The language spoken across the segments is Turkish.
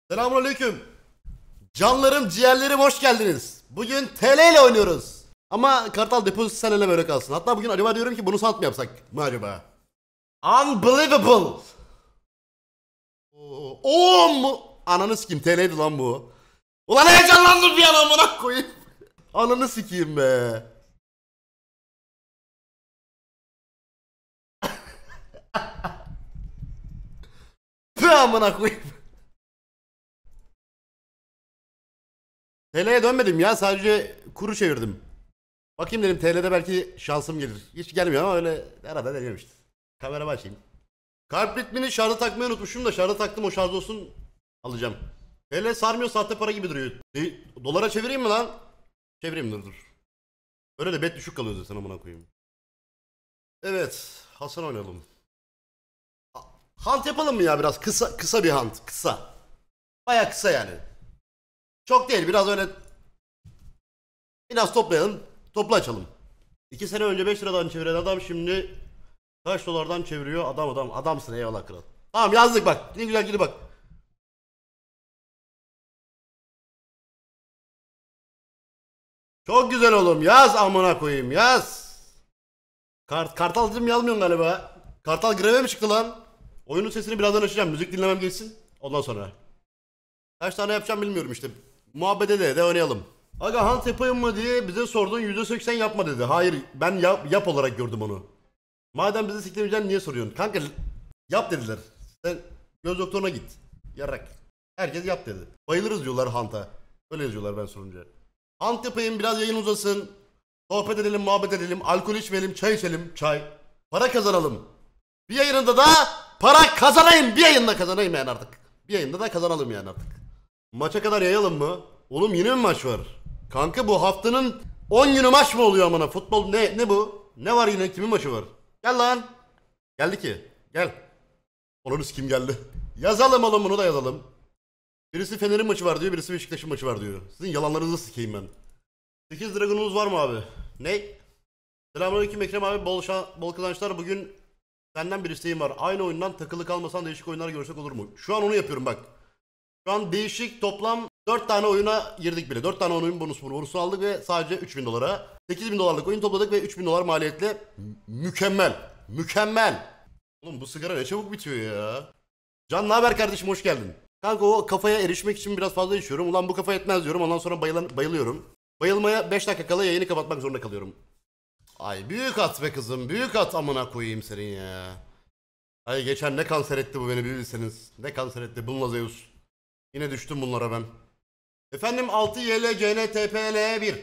Selamünaleyküm. Canlarım, ciğerlerim hoş geldiniz. Bugün TL ile oynuyoruz. Ama Kartal depozito seninle böyle kalsın. Hatta bugün acaba diyorum ki bunu sanat mı yapsak mı acaba? Unbelievable. Oo mu? Ananı sikeyim, TL'ydi lan bu. Ulan heyecanlandım bir an, amına koyayım. Ananı sikeyim be. Pı amına koyayım. TL'ye dönmedim ya, sadece kuru çevirdim. Bakayım dedim, TL'de belki şansım gelir. Hiç gelmiyor ama öyle arada deniyorum işte. Kamera açayım. Kalp ritmini şarjı takmayı unutmuşum da şarjı taktım, o şarj olsun alacağım. TL sarmıyor, sahte para gibi duruyor. Dolara çevireyim mi lan? Çevireyim, dur. Öyle de bet düşük kalıyor zaten, amına koyayım. Evet, Hasan oynayalım. Hunt yapalım mı ya, biraz kısa bir hunt, kısa. Baya kısa yani. Çok değil, biraz öyle. Biraz toplayalım, toplu açalım. 2 sene önce 5 liradan çeviren adam şimdi kaç dolardan çeviriyor? Adamsın, eyvallah kral. Tamam, yazdık bak. Ne güzel gidi bak. Çok güzel oğlum, yaz amına koyayım, yaz. Kartal dedim, yazmıyorsun galiba. Kartal greve mi çıktı lan? Oyunun sesini birazdan açacağım. Müzik dinlemem geçsin. Ondan sonra. Kaç tane yapacağım bilmiyorum işte. Muhabbete de oynayalım. Aga hunt yapayım mı diye bize sordun, %80 yapma dedi. Hayır, ben yap olarak gördüm onu. Madem bizi siklemeyeceksin niye soruyorsun? Kanka yap dediler. Sen göz doktoruna git. Yarak. Herkes yap dedi. Bayılırız diyorlar Hunt'a. Öyle yazıyorlar ben sorunca. Hunt yapayım, biraz yayın uzasın. Sohbet edelim, muhabbet edelim. Alkol içmeyelim, çay içelim. Çay. Para kazanalım. Bir yayında da para kazanayım. Bir yayında kazanayım yani artık. Bir yayında da kazanalım yani artık. Maça kadar yayalım mı? Oğlum yine mi maç var? Kanka bu haftanın 10 günü maç mı oluyor amına? Futbol ne bu? Ne var yine? Kimin maçı var? Gel lan. Geldi ki. Gel. Onun kim geldi? Yazalım oğlum, bunu da yazalım. Birisi Fener'in maçı var diyor, birisi Beşiktaş'ın maçı var diyor. Sizin yalanlarınızı sikeyim ben. 8 Dragon'umuz var mı abi? Ne? Selamünaleyküm Ekrem abi, bol kazançlar. Bugün senden bir isteğim var. Aynı oyundan takılı kalmasan değişik oyunlar görsek olur mu? Şu an onu yapıyorum bak. Şu an değişik toplam 4 tane oyuna girdik bile. 4 tane oyun bonusunu aldık ve sadece 3000 dolara. 8000 dolarlık oyun topladık ve 3000 dolar maliyetle mükemmel. Mükemmel. Oğlum bu sigara ne çabuk bitiyor ya. Can ne haber kardeşim, hoş geldin. Kanka o kafaya erişmek için biraz fazla içiyorum. Ulan bu kafa yetmez diyorum, ondan sonra bayılıyorum. Bayılmaya 5 dakika kala yayını kapatmak zorunda kalıyorum. Ay büyük at be kızım, büyük at, amına koyayım senin ya. Ay geçen ne kanser etti bu beni bir bilseniz. Ne kanser etti bununla Zeus. Yine düştüm bunlara ben. Efendim 6 YL CN 1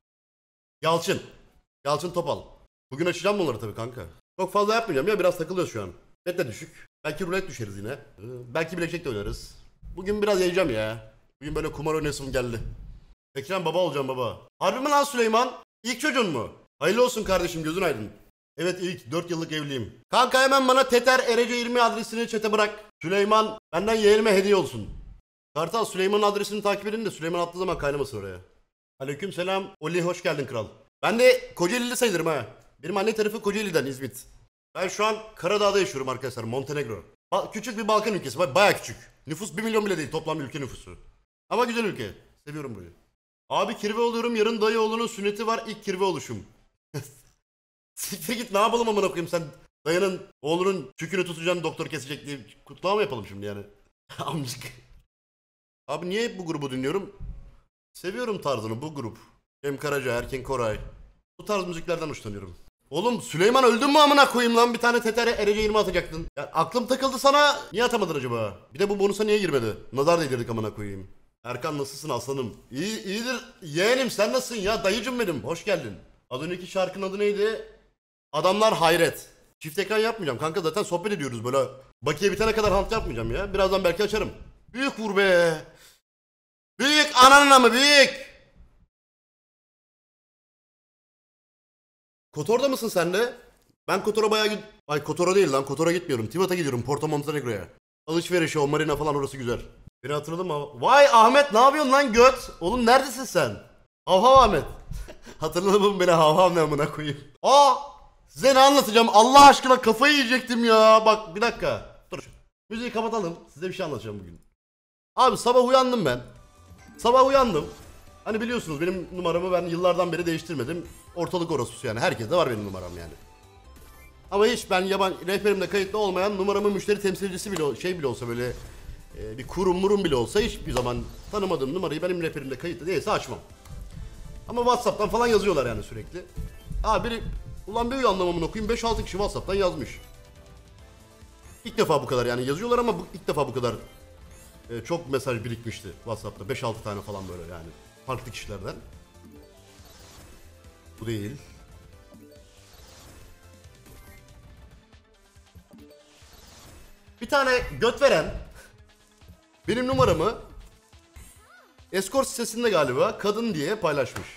Yalçın. Yalçın Topal. Bugün açacağım bunları tabii kanka. Çok fazla yapmayacağım ya, biraz takılıyoruz şu an. Bet de düşük. Belki rulet düşeriz yine. Belki bilekçek de oynarız. Bugün biraz yiyeceğim ya. Bugün böyle kumar oynasım geldi. Ekrem baba olacağım baba. Harbi mi lan Süleyman? İlk çocuğun mu? Hayırlı olsun kardeşim, gözün aydın. Evet, ilk 4 yıllık evliyim. Kanka hemen bana Teter Erece20 adresini çete bırak. Süleyman benden yeğenime hediye olsun. Kartal Süleyman'ın adresini takip edin de Süleyman attığı zaman kaynamasın oraya. Aleyküm selam. Oli hoş geldin kral. Ben de Kocaeli'li sayılırım ha. Benim anne tarafı Kocaeli'den, İzmit. Ben şu an Karadağ'da yaşıyorum arkadaşlar, Montenegro. Küçük bir Balkan ülkesi, baya küçük. Nüfus 1 milyon bile değil toplam ülke nüfusu. Ama güzel ülke. Seviyorum burayı. Abi kirve oluyorum, yarın dayı oğlunun sünneti var, ilk kirve oluşum. Siktir git, ne yapalım amına koyayım, sen dayının oğlunun çükünü tutacaksın, doktor kesecek diye kutlama mı yapalım şimdi yani? Amcık. Abi niye hep bu grubu dinliyorum? Seviyorum tarzını, bu grup. Cem Karaca, Erkin Koray. Bu tarz müziklerden hoşlanıyorum. Oğlum Süleyman öldün mü amına koyayım lan? Bir tane Tetere Erece 20 atacaktın. Ya aklım takıldı sana. Niye atamadın acaba? Bir de bu bonusa niye girmedi? Nazar değdirdik amına koyayım. Erkan nasılsın aslanım? İyidir yeğenim, sen nasılsın ya? Dayıcım benim, hoş geldin. Az önceki şarkının adı neydi? Adamlar hayret. Çift ekran yapmayacağım kanka, zaten sohbet ediyoruz böyle. Bakiye bitene kadar hunt yapmayacağım ya. Birazdan belki açarım. Büyük vur be. Büyük ananın amı büyük. Kotor'da mısın sen de? Ben Kotor'a bayağı Ay Kotor'a değil lan, Kotor'a gitmiyorum. Tivat'a gidiyorum, Porto Montenegro'ya. Alışveriş o marina falan, orası güzel. Beni hatırladın mı? Vay Ahmet, ne yapıyorsun lan göt? Oğlum neredesin sen? Hav hav Ahmet. Hatırladın mı beni, hav hav ne amına koyayım? Aa! Size ne anlatacağım? Allah aşkına kafayı yiyecektim ya. Bak bir dakika. Dur. Müziği kapatalım. Size bir şey anlatacağım bugün. Abi sabah uyandım ben. Sabah uyandım. Hani biliyorsunuz benim numaramı ben yıllardan beri değiştirmedim. Ortalık orospusu yani. Herkeste var benim numaram yani. Ama hiç ben rehberimde kayıtlı olmayan numaramın müşteri temsilcisi bile olsa böyle bir kurum bile olsa hiçbir zaman tanımadığım numarayı benim rehberimde kayıtlı değilse açmam. Ama WhatsApp'tan falan yazıyorlar yani sürekli. Biri ulan bir uyandım amına koyayım 5-6 kişi WhatsApp'tan yazmış. İlk defa bu kadar yani yazıyorlar ama ilk defa bu kadar çok mesaj birikmişti WhatsApp'ta. 5-6 tane falan böyle yani farklı kişilerden. Bu değil. Bir tane göt veren benim numaramı Escort sitesinde galiba kadın diye paylaşmış.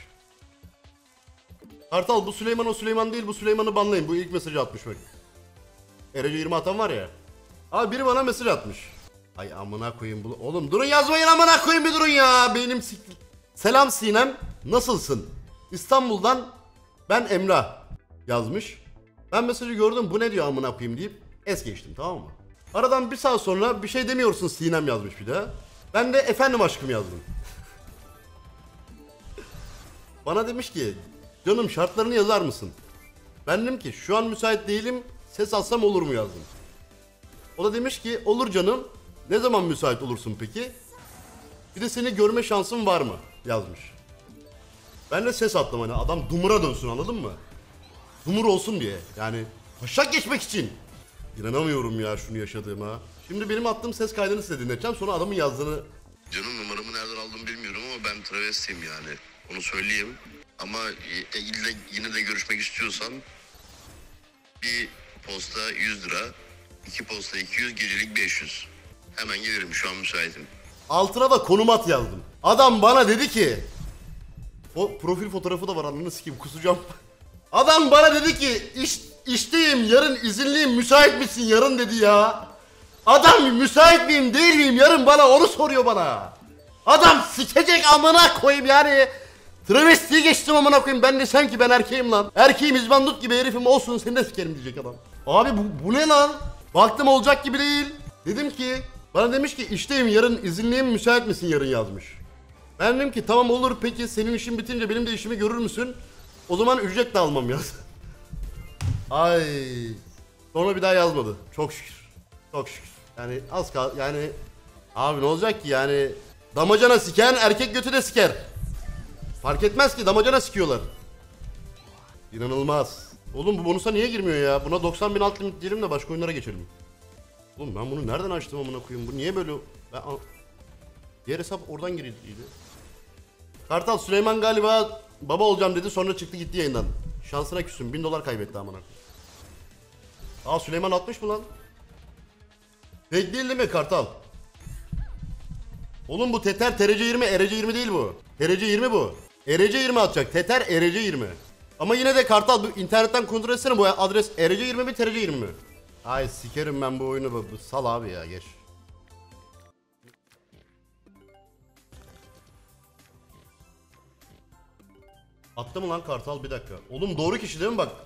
Kartal bu Süleyman o Süleyman değil, bu Süleyman'ı banlayın. Bu ilk mesajı atmış bak. Erece 20 atan var ya. Abi biri bana mesaj atmış. Ay amına koyayım bu. Oğlum durun yazmayın amına koyayım bir durun ya. Beynim sikti. Selam Sinem, nasılsın? İstanbul'dan ben Emrah yazmış. Ben mesajı gördüm, bu ne diyor amına koyayım deyip es geçtim, tamam mı? Aradan bir saat sonra bir şey demiyorsun Sinem yazmış bir daha. Ben de efendim aşkım yazdım. Bana demiş ki canım şartlarını yazar mısın? Ben dedim ki şu an müsait değilim, ses alsam olur mu yazdım. O da demiş ki olur canım, ne zaman müsait olursun peki? Bir de seni görme şansın var mı yazmış. Ben de ses attım hani adam dumura dönsün, anladın mı? Dumur olsun diye yani taşak geçmek için. İnanamıyorum ya şunu yaşadığıma. Şimdi benim attığım ses kaydını size dinleteceğim, sonra adamın yazdığını. Canım numaramı nereden aldım bilmiyorum ama ben travestiyim yani. Onu söyleyeyim. Ama yine de görüşmek istiyorsan bir posta 100 lira, iki posta 200, gecelik 500. Hemen gelirim, şu an müsaitim. Altına da konum at yazdım. Adam bana dedi ki o profil fotoğrafı da var, ananı sikeyim kusacağım. Adam bana dedi ki işteyim yarın, izinliyim, müsait misin yarın dedi ya. Adam müsait miyim değil miyim yarın, bana onu soruyor bana. Adam sikecek amına koyayım yani. Travestiye geçtim amına koyayım, ben desem ki ben erkeğim lan. Erkeğim izbandut gibi herifim, olsun seni de sikerim diyecek adam. Abi bu ne lan? Baktım olacak gibi değil. Dedim ki bana demiş ki işteyim yarın, izinliyim, müsait misin yarın yazmış. Ben dedim ki tamam olur, peki senin işin bitince benim de işimi görür müsün? O zaman ücret de almam yaz. Ay. Sonra bir daha yazmadı. Çok şükür. Çok şükür. Yani az kal yani abi ne olacak ki yani, damacana siken erkek götü de siker. Fark etmez ki damacana sikiyorlar. İnanılmaz. Oğlum bu bonusa niye girmiyor ya? Buna 90.000 alt limit diyelim de başka oyunlara geçelim. Oğlum ben bunu nereden açtım amına koyayım? Bu niye böyle? Diğer hesap oradan giriliydi. Kartal Süleyman galiba baba olacağım dedi, sonra çıktı gitti yayından. Şansına küsün, $1000 kaybetti amına. Süleyman atmış mı lan? Fake değil mi Kartal? Oğlum bu Teter TRC 20, ERC 20 değil bu. TRC 20 bu. ERC 20 atacak. Teter ERC 20. Ama yine de Kartal bu internetten kontrol etsene, bu adres ERC 20 mi TRC 20 mi? Ay sikerim ben bu oyunu, bu sal abi ya, geç. Attı mı lan Kartal, bir dakika. Oğlum doğru kişi değil mi bak?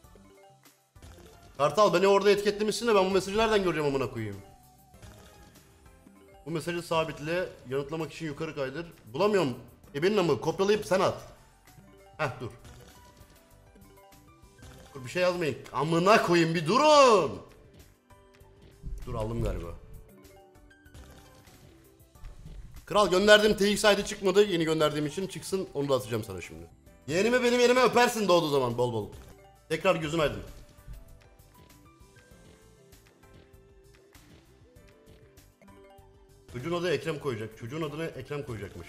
Kartal beni orada etiketlemişsin de ben bu mesajı nereden göreceğim amına koyayım? Bu mesajı sabitle, yanıtlamak için yukarı kaydır. Bulamıyorum. Benim ama kopyalayıp sen at. Heh dur. Dur bir şey yazmayın. Amına koyayım bir durun. Dur aldım galiba. Kral gönderdiğim TX ID çıkmadı, yeni gönderdiğim için çıksın, onu da atacağım sana şimdi. Yeğenimi benim yerime öpersin doğduğu zaman bol bol. Tekrar gözün aydın. Çocuğun adı Ekrem koyacak. Çocuğun adını Ekrem koyacakmış.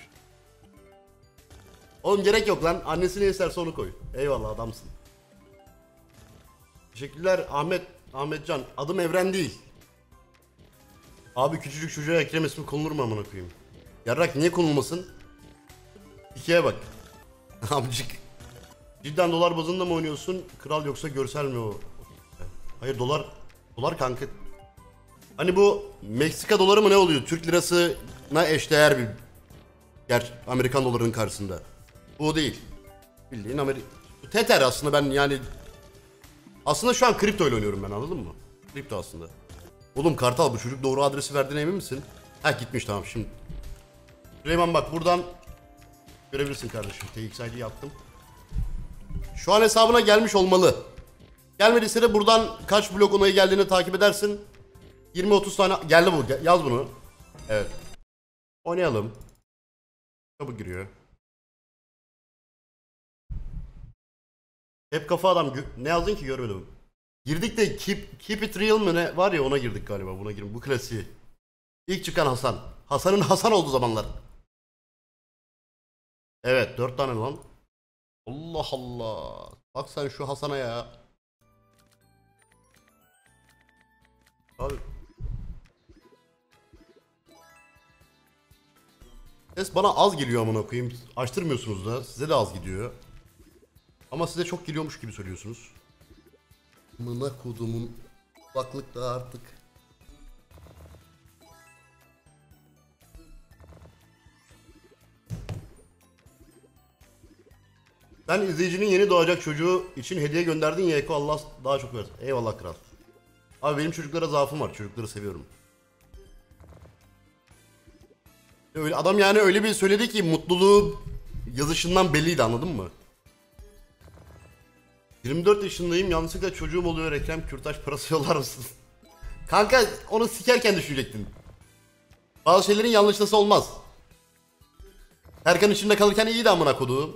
Oğlum gerek yok lan. Annesi ne isterse onu koy. Eyvallah adamsın. Teşekkürler Ahmetcan. Adım Evren değil. Abi küçücük çocuğa Ekrem ismi konulur mu amına koyayım? Yarrak niye konulmasın? İkiye bak. Amcık. Cidden dolar bazında mı oynuyorsun? Kral yoksa görsel mi o? Hayır dolar kanka. Hani bu Meksika doları mı ne oluyor? Türk lirasına eşdeğer bir Amerikan dolarının karşısında. Bu değil. Bildiğin Tether aslında, ben yani aslında şu an kripto ile oynuyorum ben, anladın mı? Kripto aslında. Oğlum Kartal bu çocuk doğru adresi verdiğine emin misin? Ha gitmiş tamam şimdi. Süleyman bak buradan görebilirsin kardeşim. TXID yaptım. Şu an hesabına gelmiş olmalı. Gelmediyse de buradan kaç blok onayı geldiğini takip edersin. 20-30 tane geldi bu. Yaz bunu. Evet. Oynayalım. Kapı giriyor. Hep kafa adam. Ne yazdın ki görmedim. Girdik de keep it real mı ne var ya ona girdik galiba. Buna girin. Bu klasiği. İlk çıkan Hasan. Hasan'ın Hasan olduğu zamanlar. Evet 4 tane lan. Allah Allah. Bak sen şu Hasan'a ya. Abi. Ses bana az geliyor amına koyayım. Açtırmıyorsunuz da. Size de az gidiyor. Ama size çok geliyormuş gibi söylüyorsunuz. Amına kodumun kulaklık da artık. Sen izleyicinin yeni doğacak çocuğu için hediye gönderdin ya Eko, Allah daha çok versin. Eyvallah kral. Abi benim çocuklara zaafım var. Çocukları seviyorum. Öyle adam yani öyle bir söyledi ki mutluluğu yazışından belliydi, anladın mı? 24 yaşındayım, yanlışlıkla çocuğum oluyor, Ekrem kürtaj parası yollar mısın? Kanka onu sikerken düşünecektin. Bazı şeylerin yanlışlısı olmaz. Erkan içinde kalırken iyiydi amına koduğum.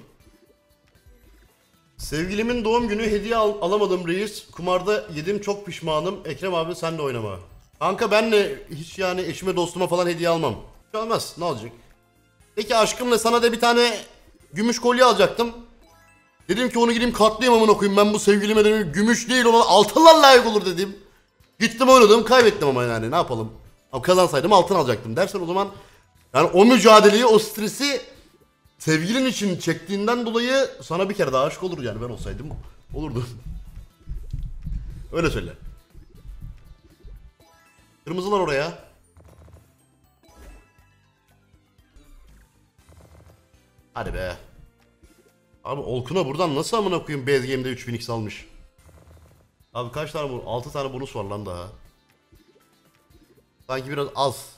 Sevgilimin doğum günü, hediye alamadım reis. Kumarda yedim, çok pişmanım. Ekrem abi sen de oynama. Kanka ben de hiç yani eşime dostuma falan hediye almam. Hiç olmaz, ne olacak? Peki aşkımla sana da bir tane gümüş kolye alacaktım. Dedim ki onu gideyim katlayayım amına koyayım, ben bu sevgilime dedim gümüş değil ona altınlar layık olur dedim. Gittim oynadım, kaybettim ama yani ne yapalım. Ama kazansaydım altın alacaktım dersen o zaman yani o mücadeleyi, o stresi sevgilin için çektiğinden dolayı sana bir kere daha aşık olur yani, ben olsaydım olurdu. Öyle söyle. Kırmızılar oraya. Hadi be. Abi Olkun'a buradan nasıl amına koyayım base game'de 3000x almış. Abi kaç tane bu? 6 tane bonus var lan daha. Sanki biraz az.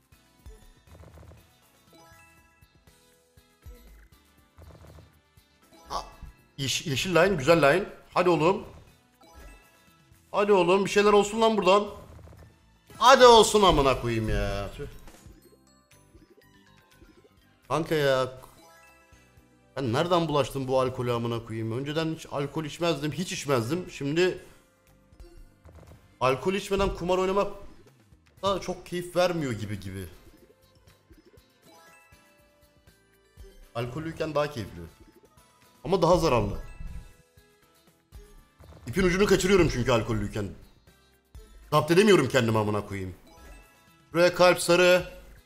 Yeşil line, güzel line. Hadi oğlum. Hadi oğlum bir şeyler olsun lan buradan. Hadi olsun amına koyayım ya. Kanka ya. Ben nereden bulaştım bu alkolü amına koyayım? Önceden hiç alkol içmezdim, hiç içmezdim. Şimdi alkol içmeden kumar oynamak da çok keyif vermiyor gibi. Alkollüyken daha keyifli. Ama daha zararlı. İpin ucunu kaçırıyorum çünkü alkollüyken. Zapt edemiyorum kendimi amına koyayım. Buraya kalp sarı.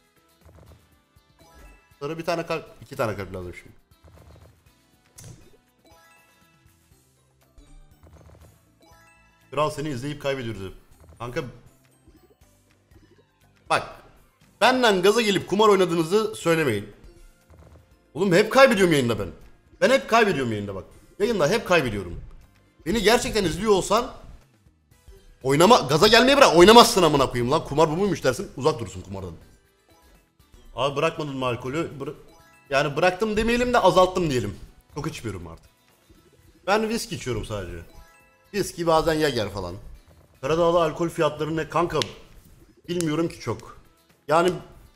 Sarı bir tane kalp, 2 tane kalp lazım şimdi. Kral seni izleyip kaybediyoruz. Kanka bak, benden gaza gelip kumar oynadığınızı söylemeyin. Oğlum hep kaybediyorum yayında ben. Ben hep kaybediyorum yayında bak. Yayında hep kaybediyorum. Beni gerçekten izliyor olsan oynama, gaza gelmeye bırak, oynamazsın amına koyayım lan. Kumar bu muymuş dersin, uzak durursun kumardan. Abi bırakmadın mı alkolü? Yani bıraktım demeyelim de azalttım diyelim. Çok içmiyorum artık. Ben viski içiyorum sadece. Viski, bazen Yager falan. Karadağ'da alkol fiyatları ne kanka? Bilmiyorum ki çok. Yani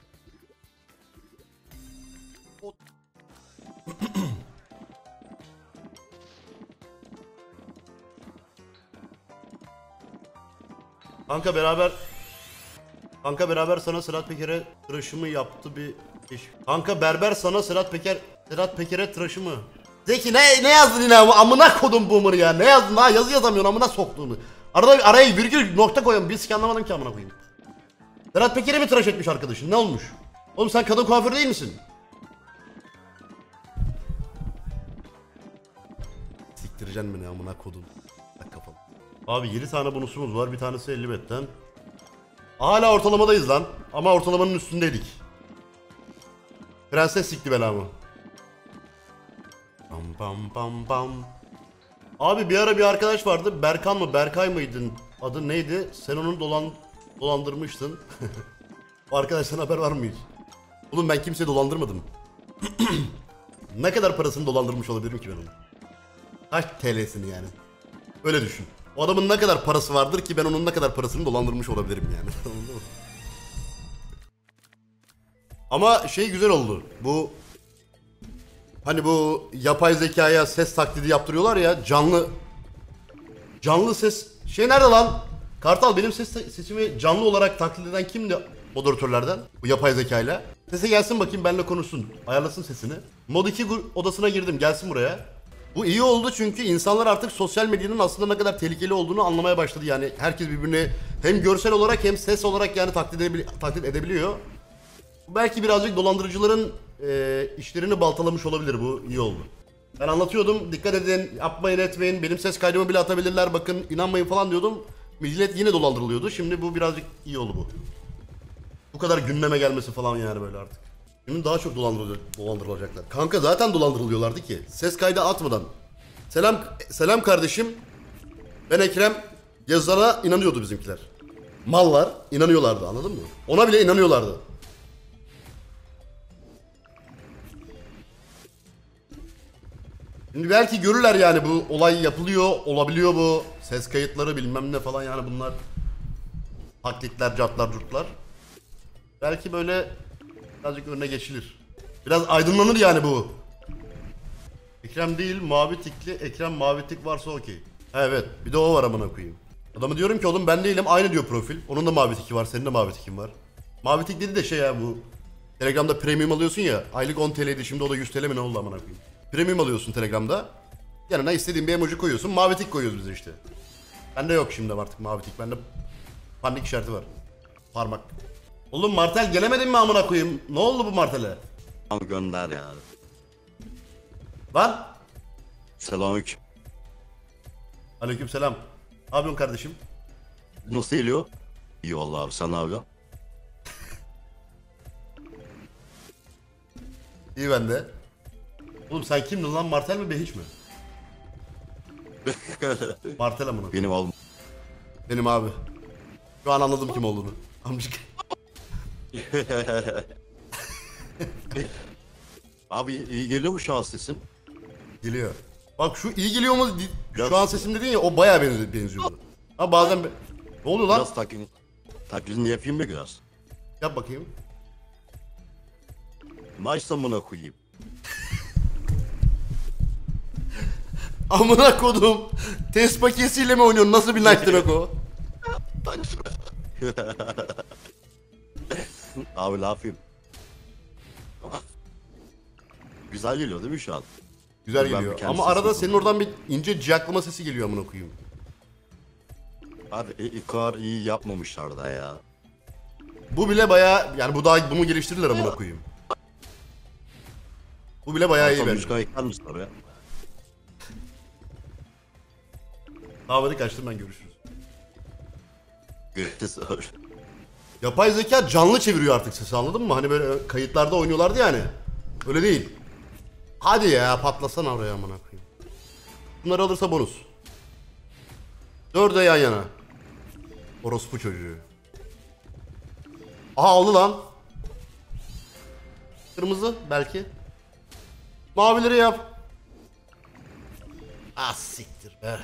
Kanka beraber sana Serhat Peker'e tıraşımı yaptı bir eş. Kanka berber sana Serhat Peker'e tıraşımı. Zeki ne yazdın yine amına kodum boomer ya, ne yazdın ha, yazı yazamıyorsun amına soktuğunu. Araya virgül nokta koyuyorum, bir anlamadım ki amına koyayım. Serhat Peker'e mi tıraş etmiş arkadaşın, ne olmuş? Oğlum sen kadın kuaförü değil misin? Siktireceksin beni amına kodum. Bak kafam. Abi 7 tane bonusumuz var, bir tanesi 50 betten. Hala ortalamadayız lan. Ama ortalamanın üstündeydik. Prenses sikti belamı. Bam bam bam bam. Abi bir ara bir arkadaş vardı. Berkan mı Berkay mıydın? Adı neydi? Sen onu dolandırmıştın. O arkadaştan haber var mı hiç? Oğlum ben kimseyi dolandırmadım. Ne kadar parasını dolandırmış olabilirim ki ben onu? Kaç TL'sini yani? Öyle düşün. O adamın ne kadar parası vardır ki ben onun ne kadar parasını dolandırmış olabilirim yani. Anladın mı? Ama şey güzel oldu. Bu hani bu yapay zekaya ses taklidi yaptırıyorlar ya, canlı ses. Şey nerede lan? Kartal, benim sesimi canlı olarak taklit eden kimdi moderatörlerden? Bu yapay zekayla. Sese gelsin bakayım, benimle konuşsun. Ayarlasın sesini. Mod 2 odasına girdim, gelsin buraya. Bu iyi oldu çünkü insanlar artık sosyal medyanın aslında ne kadar tehlikeli olduğunu anlamaya başladı. Yani herkes birbirini hem görsel olarak hem ses olarak yani taklit edebiliyor. Bu belki birazcık dolandırıcıların işlerini baltalamış olabilir, bu iyi oldu. Ben anlatıyordum, dikkat edin, yapmayın etmeyin, benim ses kaydımı bile atabilirler, bakın inanmayın falan diyordum. Millet yine dolandırılıyordu. Şimdi bu birazcık iyi oldu bu. Bu kadar gündeme gelmesi falan yani böyle artık. Şimdi daha çok dolandırılacaklar. Kanka zaten dolandırılıyorlardı ki. Ses kaydı atmadan. Selam kardeşim. Ben Ekrem. Yazana inanıyordu bizimkiler. Mallar inanıyorlardı, anladın mı? Ona bile inanıyorlardı. Şimdi belki görürler yani bu olay yapılıyor, olabiliyor bu. Ses kayıtları bilmem ne falan yani bunlar. Taklitler, cartlar, curtlar. Belki böyle birazcık önüne geçilir. Biraz aydınlanır yani bu. Ekrem değil, mavi tikli. Ekrem mavi tik varsa okey. Evet, bir de o var amına koyayım. Adamı diyorum ki oğlum ben değilim, aynı diyor profil. Onun da mavi tiki var, senin de mavi tikin var. Mavi tik dedi de şey ya, bu Telegram'da premium alıyorsun ya. Aylık 10 TL'ydi, şimdi o da 100 TL mi ne oldu amına koyayım. Premium alıyorsun Telegram'da. Yanına istediğin bir emoji koyuyorsun. Mavi tik koyuyoruz biz işte. Bende yok şimdi artık mavi tik. Bende panik işareti var. Parmak. Oğlum Martel gelemedin mi amına koyayım? Ne oldu bu Martel'e? Tamam gönder ya. Lan. Selamünaleyküm. Aleykümselam. Ne yapıyorsun kardeşim? Nasıl geliyor? İyi vallahi abi, sen ne yapıyorsun? İyi bende. Oğlum sen kimdin lan? Martel mi Behiç mi? Martel amına. Benim oğlum. Benim abi. Şu an anladım kim olduğunu. Amcık. Abi iyi geliyor mu şu an sesim? Geliyor. Bak şu iyi geliyor mu? Biraz- Şu an sesim dedin ya, o bayağı benziyordu. Ha bazen ne oluyor lan? Biraz taklidini yapayım mı biraz? Yap bakayım. Maçta buna koyayım. Amına kodum. Test paketiyle mi oynuyorsun? Nasıl bir night demek o? Abi ne yapayım? Güzel geliyor değil mi şu an? Güzel Ben geliyor. bir kendi Ama arada sesimi senin oradan bir ince ciyaklama sesi geliyor amına koyayım. Abi ilk kadar iyi yapmamışlar da ya. Bu bile bayağı yani bunu geliştirirler amına koyayım. Bu bile bayağı iyi Tam bence. müzik ekler misin oraya? Davayı kaçtım ben, görüşürüz. Görüşürüz. Yapay zeka canlı çeviriyor artık sesi, anladın mı? Hani böyle kayıtlarda oynuyorlardı yani. Öyle değil. Hadi ya patlasana oraya amına koyayım. Bunları alırsa bonus. 4'e yan yana. Orospu çocuğu. Aha aldı lan. Kırmızı belki. Mavileri yap. Ah siktir be.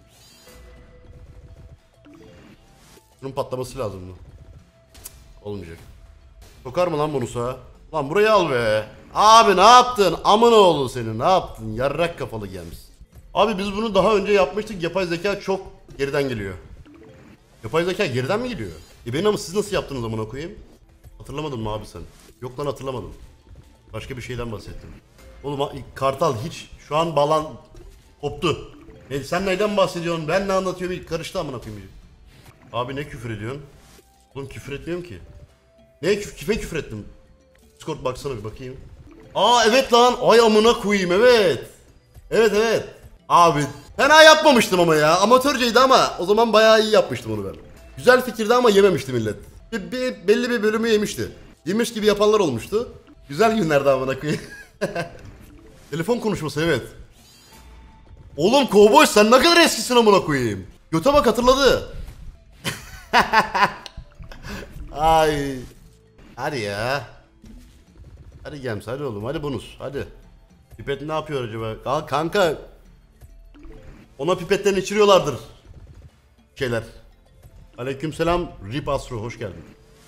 Bunun patlaması lazım mı? Olmayacak. Sokar mı lan bonusa? Lan burayı al be. Abi ne yaptın? Amına oğlu senin, ne yaptın? Yarrak kafalı gelmiş. Abi biz bunu daha önce yapmıştık. Yapay zeka çok geriden geliyor. Yapay zeka geriden mi geliyor? Benim ama siz nasıl yaptınız amına koyayım? Hatırlamadın mı abi sen? Yok lan hatırlamadım. Başka bir şeyden bahsettim. Oğlum Kartal hiç şu an bağlan koptu. Sen neyden bahsediyorsun? Ben ne anlatıyorum? Karıştı amına koyayım. Abi ne küfür ediyorsun? Oğlum küfür etmiyorum ki. Ne kime küfür ettim? Discord baksana bir bakayım. Aa evet lan. Ay amına koyayım, evet. Evet. Abi fena yapmamıştım ama ya. Amatörceydi ama o zaman bayağı iyi yapmıştım onu ben. Güzel fikirdi ama yememişti millet. Belli bir bölümü yemişti. Yemiş gibi yapanlar olmuştu. Güzel günlerdi amına koyayım. Telefon konuşması, evet. Oğlum kovboy sen ne kadar eskisin amına koyayım. Göte bak, hatırladı. Ay. Hadi ya. Hadi Gems, hadi oğlum, hadi bonus, hadi. Pipet ne yapıyor acaba? Kanka. Ona pipetten içiriyorlardır. Şeyler. Aleykümselam Rip Astro, hoş geldin.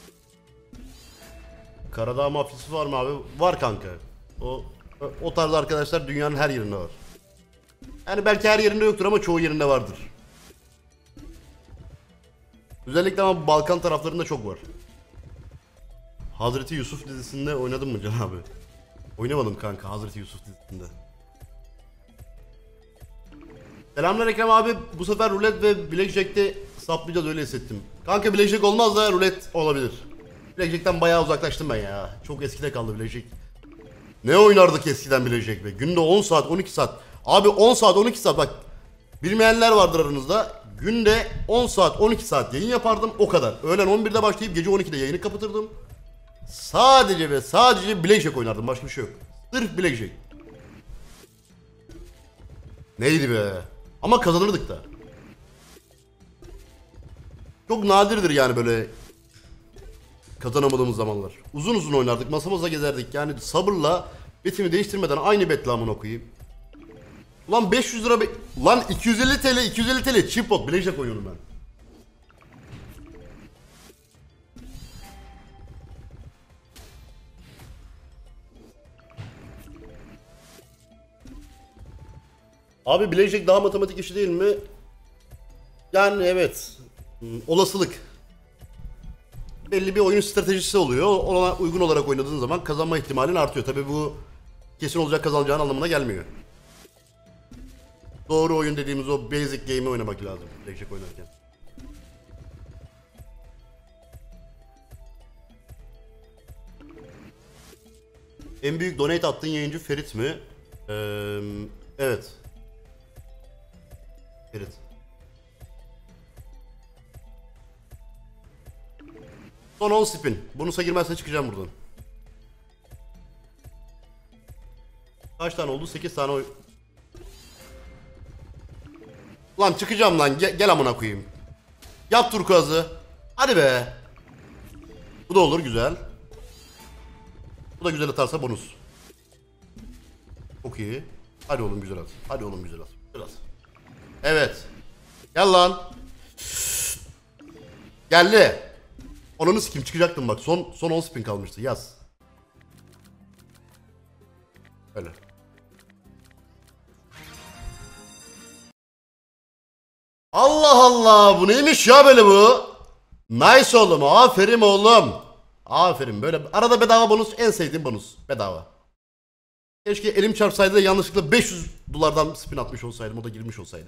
Karadağ mafyası var mı abi? Var kanka. O tarz arkadaşlar dünyanın her yerinde var. Yani belki her yerinde yoktur ama çoğu yerinde vardır. Özellikle ama Balkan taraflarında çok var. Hazreti Yusuf dizisinde oynadın mı Can abi? Oynamadım kanka Hazreti Yusuf dizisinde. Selamlar Ekrem abi. Bu sefer rulet ve blackjack'te saplayacağız, öyle hissettim. Kanka blackjack olmaz da rulet olabilir. Blackjack'ten bayağı uzaklaştım ben ya. Çok eskide kaldı blackjack. Ne oynardık eskiden blackjack be. Günde 10 saat 12 saat. Abi 10 saat 12 saat bak. Bilmeyenler vardır aranızda. Günde 10 saat 12 saat yayın yapardım, o kadar. Öğlen 11'de başlayıp gece 12'de yayını kapatırdım. Sadece ve sadece blackjack oynardım, başka bir şey yok. Sırf blackjack. Neydi be? Ama kazanırdık da. Çok nadirdir yani böyle kazanamadığımız zamanlar. Uzun uzun oynardık, masamıza gezerdik. Yani sabırla betimi değiştirmeden aynı betle amına koyayım. Ulan 500 lira lan 250 TL 250 TL chip pot blackjack oynuyorum ben. Abi blackjack daha matematik işi değil mi? Yani evet. Olasılık. Belli bir oyun stratejisi oluyor. Ona uygun olarak oynadığın zaman kazanma ihtimalin artıyor. Tabii bu kesin olacak kazanacağın anlamına gelmiyor. Doğru oyun dediğimiz o basic game'i oynamak lazım blackjack oynarken. En büyük donate attığın yayıncı Ferit mi? Evet. Ferit. Son 10 spin. Bonusa girmezse çıkacağım buradan. Kaç tane oldu? 8 tane oy... Lan çıkacağım lan. Gel amına koyayım. Yap turkuazı. Hadi be. Bu da olur, güzel. Bu da güzel atarsa bonus. Çok iyi. Hadi oğlum güzel at. Hadi oğlum güzel at. Güzel at. Evet. Gel lan. Geldi. Onunu sikim, çıkacaktım bak. Son 10 spin kalmıştı. Yaz. Öyle. Allah Allah, bu neymiş ya böyle bu? Nice oğlum, aferin oğlum. Aferin, böyle arada bedava bonus, en sevdiğim bonus. Bedava. Keşke elim çarpsaydı da yanlışlıkla 500 dolardan spin atmış olsaydım, o da girmiş olsaydı.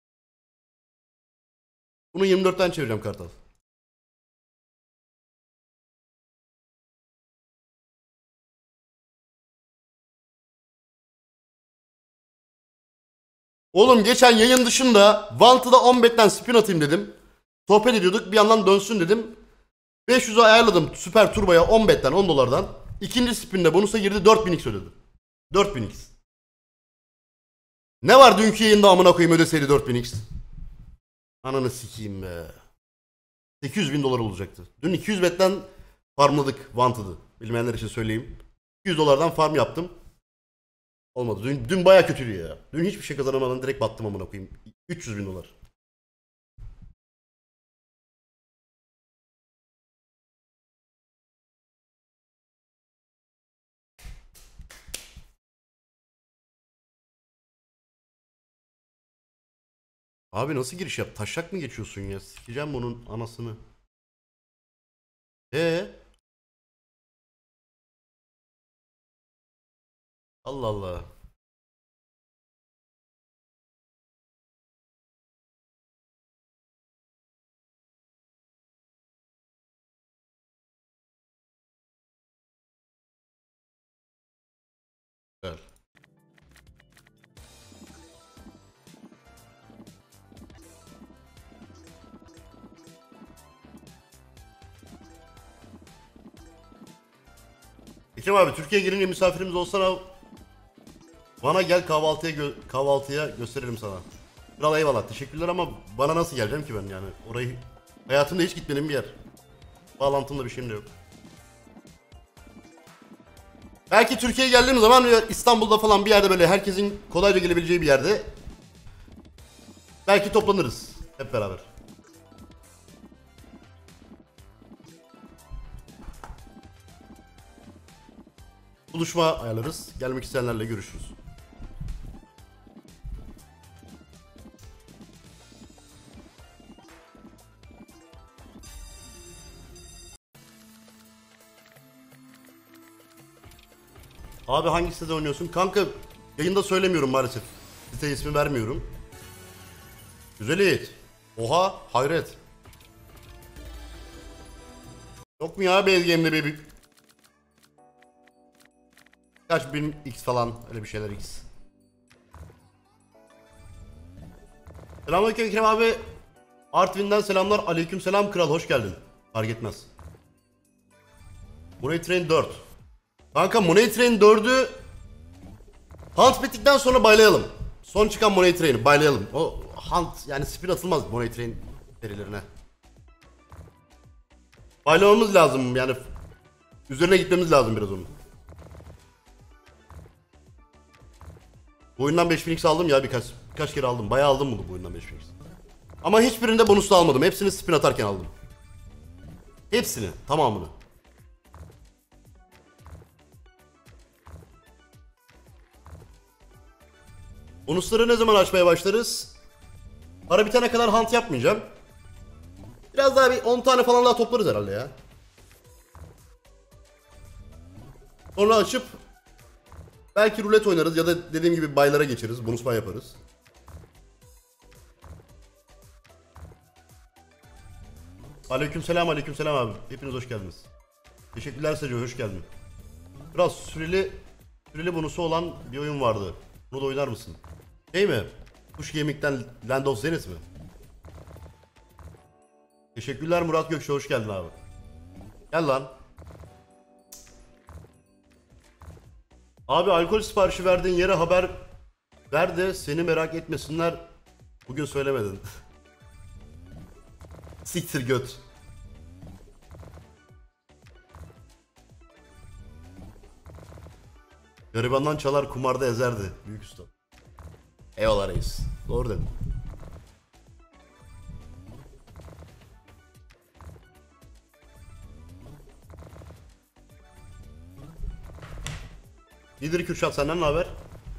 Bunu 24'ten çevireceğim Kartal. Oğlum geçen yayın dışında Vantı'da 10 betten spin atayım dedim. Sohbet ediyorduk, bir yandan dönsün dedim. 500'e ayarladım süper turboya 10 betten, 10 dolardan. İkinci spinde bonusa girdi, 4000x ödedi. 4000x. Ne var dünkü yayında amına koyayım ödeseydi 4000x? Ananı sikeyim be. 800 bin dolar olacaktı. Dün 200 betten farmladık Wanted'ı. Bilmeyenler için söyleyeyim. 200 dolardan farm yaptım. Olmadı. Dün baya kötüydü ya. Dün hiçbir şey kazanamadan direkt battım amına koyayım. 300 bin dolar. Abi nasıl giriş yap? Taşak mı geçiyorsun ya? Sikeceğim bunun anasını. Allah Allah. Ver. Ekrem abi, Türkiye'ye gelince misafirimiz olsana, bana gel kahvaltıya gösterelim sana. Kral eyvallah, teşekkürler ama bana nasıl geleceğim ki ben yani, orayı hayatımda hiç gitmediğim bir yer. Bağlantımda bir şeyim de yok. Belki Türkiye'ye geldiğim zaman İstanbul'da falan bir yerde böyle herkesin kolayca gelebileceği bir yerde belki toplanırız hep beraber. Buluşma ayarlarız. Gelmek isteyenlerle görüşürüz. Abi hangi sitede oynuyorsun? Kanka yayında söylemiyorum maalesef. Site ismi vermiyorum. Güzel Yiğit. Oha hayret. Yok mu ya Base Game'de bir kaç bin X falan öyle bir şeyler X. Selamünaleyküm Ekrem abi. Artvin'den selamlar. Aleykümselam kral hoş geldin. Fark etmez. Money Train 4. Kanka Money Train 4'ü Hunt bittikten sonra baylayalım. Son çıkan Money Train'i baylayalım. O Hunt yani spin atılmaz Money Train serilerine. Baylamamız lazım yani. Üzerine gitmemiz lazım biraz onun. Bu oyundan 5000x aldım ya birkaç kere aldım. Bayağı aldım bunu bu oyundan 5000x. Ama hiçbirinde bonuslu almadım. Hepsini spin atarken aldım. Hepsini, tamamını. Bonusları ne zaman açmaya başlarız? Para bitene kadar hunt yapmayacağım. Biraz daha bir 10 tane falan daha toplarız herhalde ya. Sonra açıp belki rulet oynarız ya da dediğim gibi baylara geçeriz. Bonus bay yaparız. Aleykümselam abi. Hepiniz hoş geldiniz. Teşekkürler Seco, hoş geldin. Biraz süreli bonusu olan bir oyun vardı. Bunu da oynar mısın? Şey mi? Kuş Gaming'den Land of Zenith mi? Teşekkürler Murat Gökçe, hoş geldin abi. Gel lan. Abi alkol siparişi verdiğin yere haber ver de seni merak etmesinler. Bugün söylemedin. Siktir göt. Garibandan çalar kumarda ezerdi. Büyük usta. Eyvallah reis. Doğru dedim. İyidir Kürşat, senden ne haber?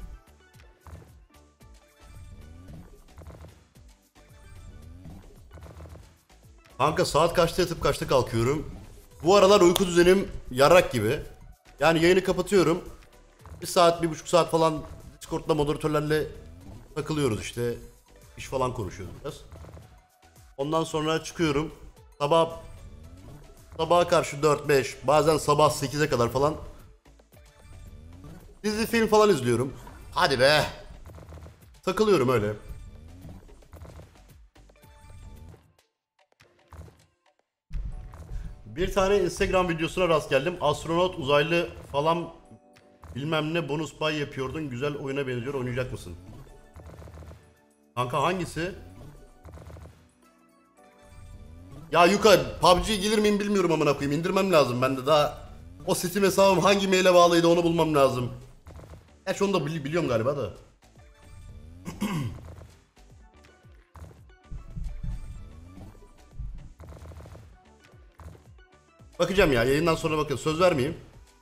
Kanka saat kaçta yatıp kaçta kalkıyorum? Bu aralar uyku düzenim yarrak gibi. Yani yayını kapatıyorum. 1 saat, 1,5 saat falan Discord'da moderatörlerle takılıyoruz işte. İş falan konuşuyoruz biraz. Ondan sonra çıkıyorum. Sabaha karşı 4-5, bazen sabah 8'e kadar falan dizi film falan izliyorum. Hadi be. Takılıyorum öyle. Bir tane Instagram videosuna rast geldim. Astronot, uzaylı falan bilmem ne bonus pay yapıyordun. Güzel oyuna benziyor. Oynayacak mısın? Kanka hangisi? Ya Yuka, PUBG gelir miyim bilmiyorum amına koyayım. İndirmem lazım ben de daha. O Steam hesabım hangi maile bağlıydı onu bulmam lazım. Gerçi onu da biliyorum galiba da. Bakacağım ya, yayından sonra bakın, söz vermeyeyim.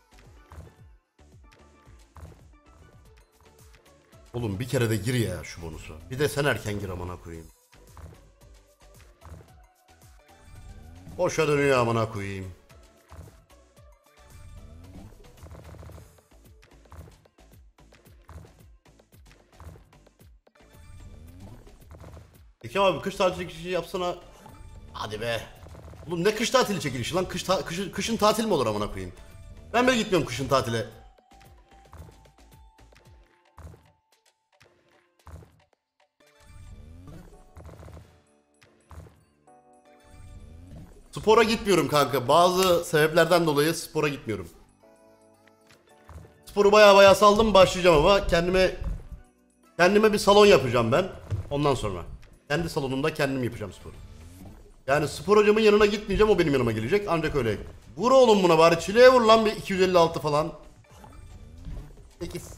Oğlum bir kere de gir ya şu bonusu. Bir de sen erken gir amına koyayım. Boşa dönüyor amına koyayım. Ekrem abi kış tatili çekilişi yapsana. Hadi be. Oğlum ne kış tatili çekilişi lan? Kışın tatil mi olur amına koyayım? Ben bile gitmiyorum kışın tatile. Spora gitmiyorum kanka. Bazı sebeplerden dolayı spora gitmiyorum. Sporu baya saldım, başlayacağım ama kendime bir salon yapacağım ben. Ondan sonra kendi salonumda kendim yapacağım sporu. Yani spor hocamın yanına gitmeyeceğim, o benim yanıma gelecek ancak öyle. Vur oğlum buna bari, çileye vur lan bir 256 falan. 8.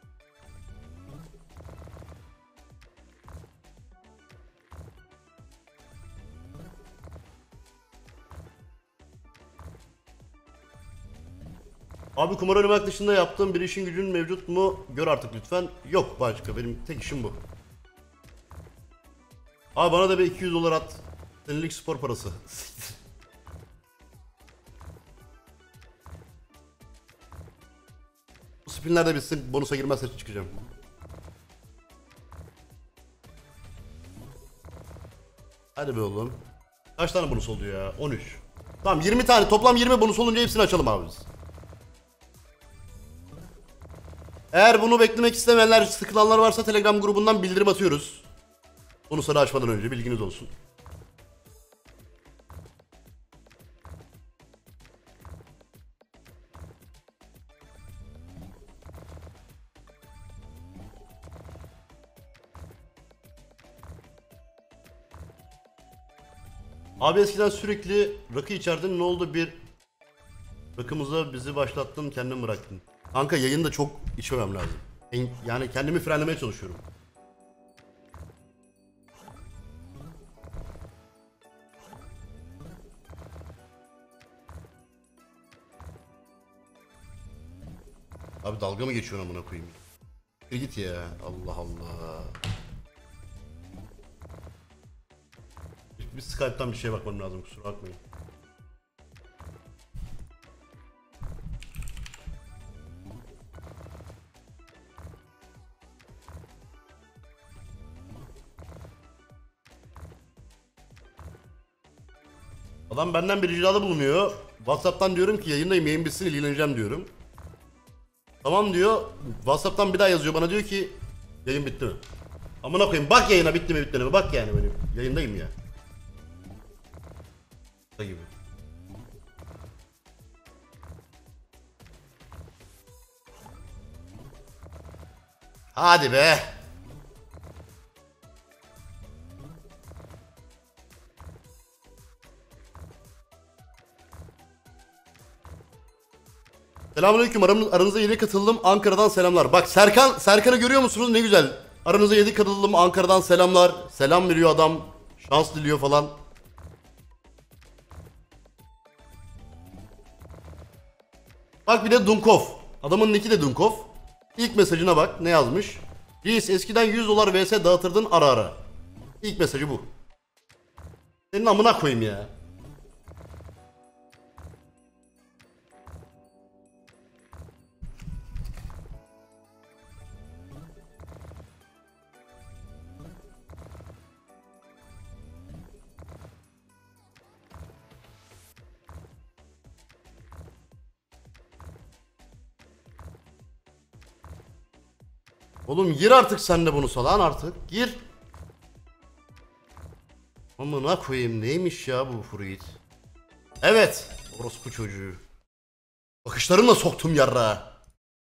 Abi kumar oynamak dışında yaptığım bir işin gücün mevcut mu? Gör artık lütfen. Yok başka, benim tek işim bu. Abi bana da bir 200 dolar at. Senelik spor parası. Bu spinler de bitsin, bonusa girmezse çıkacağım. Hadi be oğlum. Kaç tane bonus oldu ya? 13. Tamam 20 tane, toplam 20 bonus olunca hepsini açalım abi biz. Eğer bunu beklemek istemeyenler, sıkılanlar varsa Telegram grubundan bildirim atıyoruz. Bonusları açmadan önce bilginiz olsun. Abi eskiden sürekli rakı içerdin, ne oldu bir rakımıza bizi başlattın, kendin bıraktın. Kanka yayında çok içmemem lazım. Yani kendimi frenlemeye çalışıyorum. Abi dalga mı geçiyorsun amına koyayım? Git ya, Allah Allah. Bir Skype'tan bir şeye bakmam lazım, kusura bakmayın. Adam benden bir ricada bulunuyor. WhatsApp'tan diyorum ki yayındayım, yayın bitsin ilgileneceğim diyorum. Tamam diyor. WhatsApp'tan bir daha yazıyor bana, diyor ki yayın bitti mi? Amına koyayım, bak yayına bitti mi bitmedi mi, bak yani benim yayındayım ya. Gibi. Hadi be. Selamünaleyküm. Aranıza yeni katıldım. Ankara'dan selamlar. Bak Serkan'ı görüyor musunuz? Ne güzel. Aranıza yeni katıldım. Ankara'dan selamlar. Selam veriyor adam. Şans diliyor falan. Bak bir de Dunkov. Adamın nicki de Dunkov. İlk mesajına bak. Ne yazmış? Reis eskiden 100 dolar vs dağıtırdın ara ara. İlk mesajı bu. Senin amına koyayım ya. Oğlum gir artık sen de bunu salan artık. Gir. Amına koyayım, neymiş ya bu fruit? Evet. Orospu çocuğu. Bakışlarımla soktum yarrağı.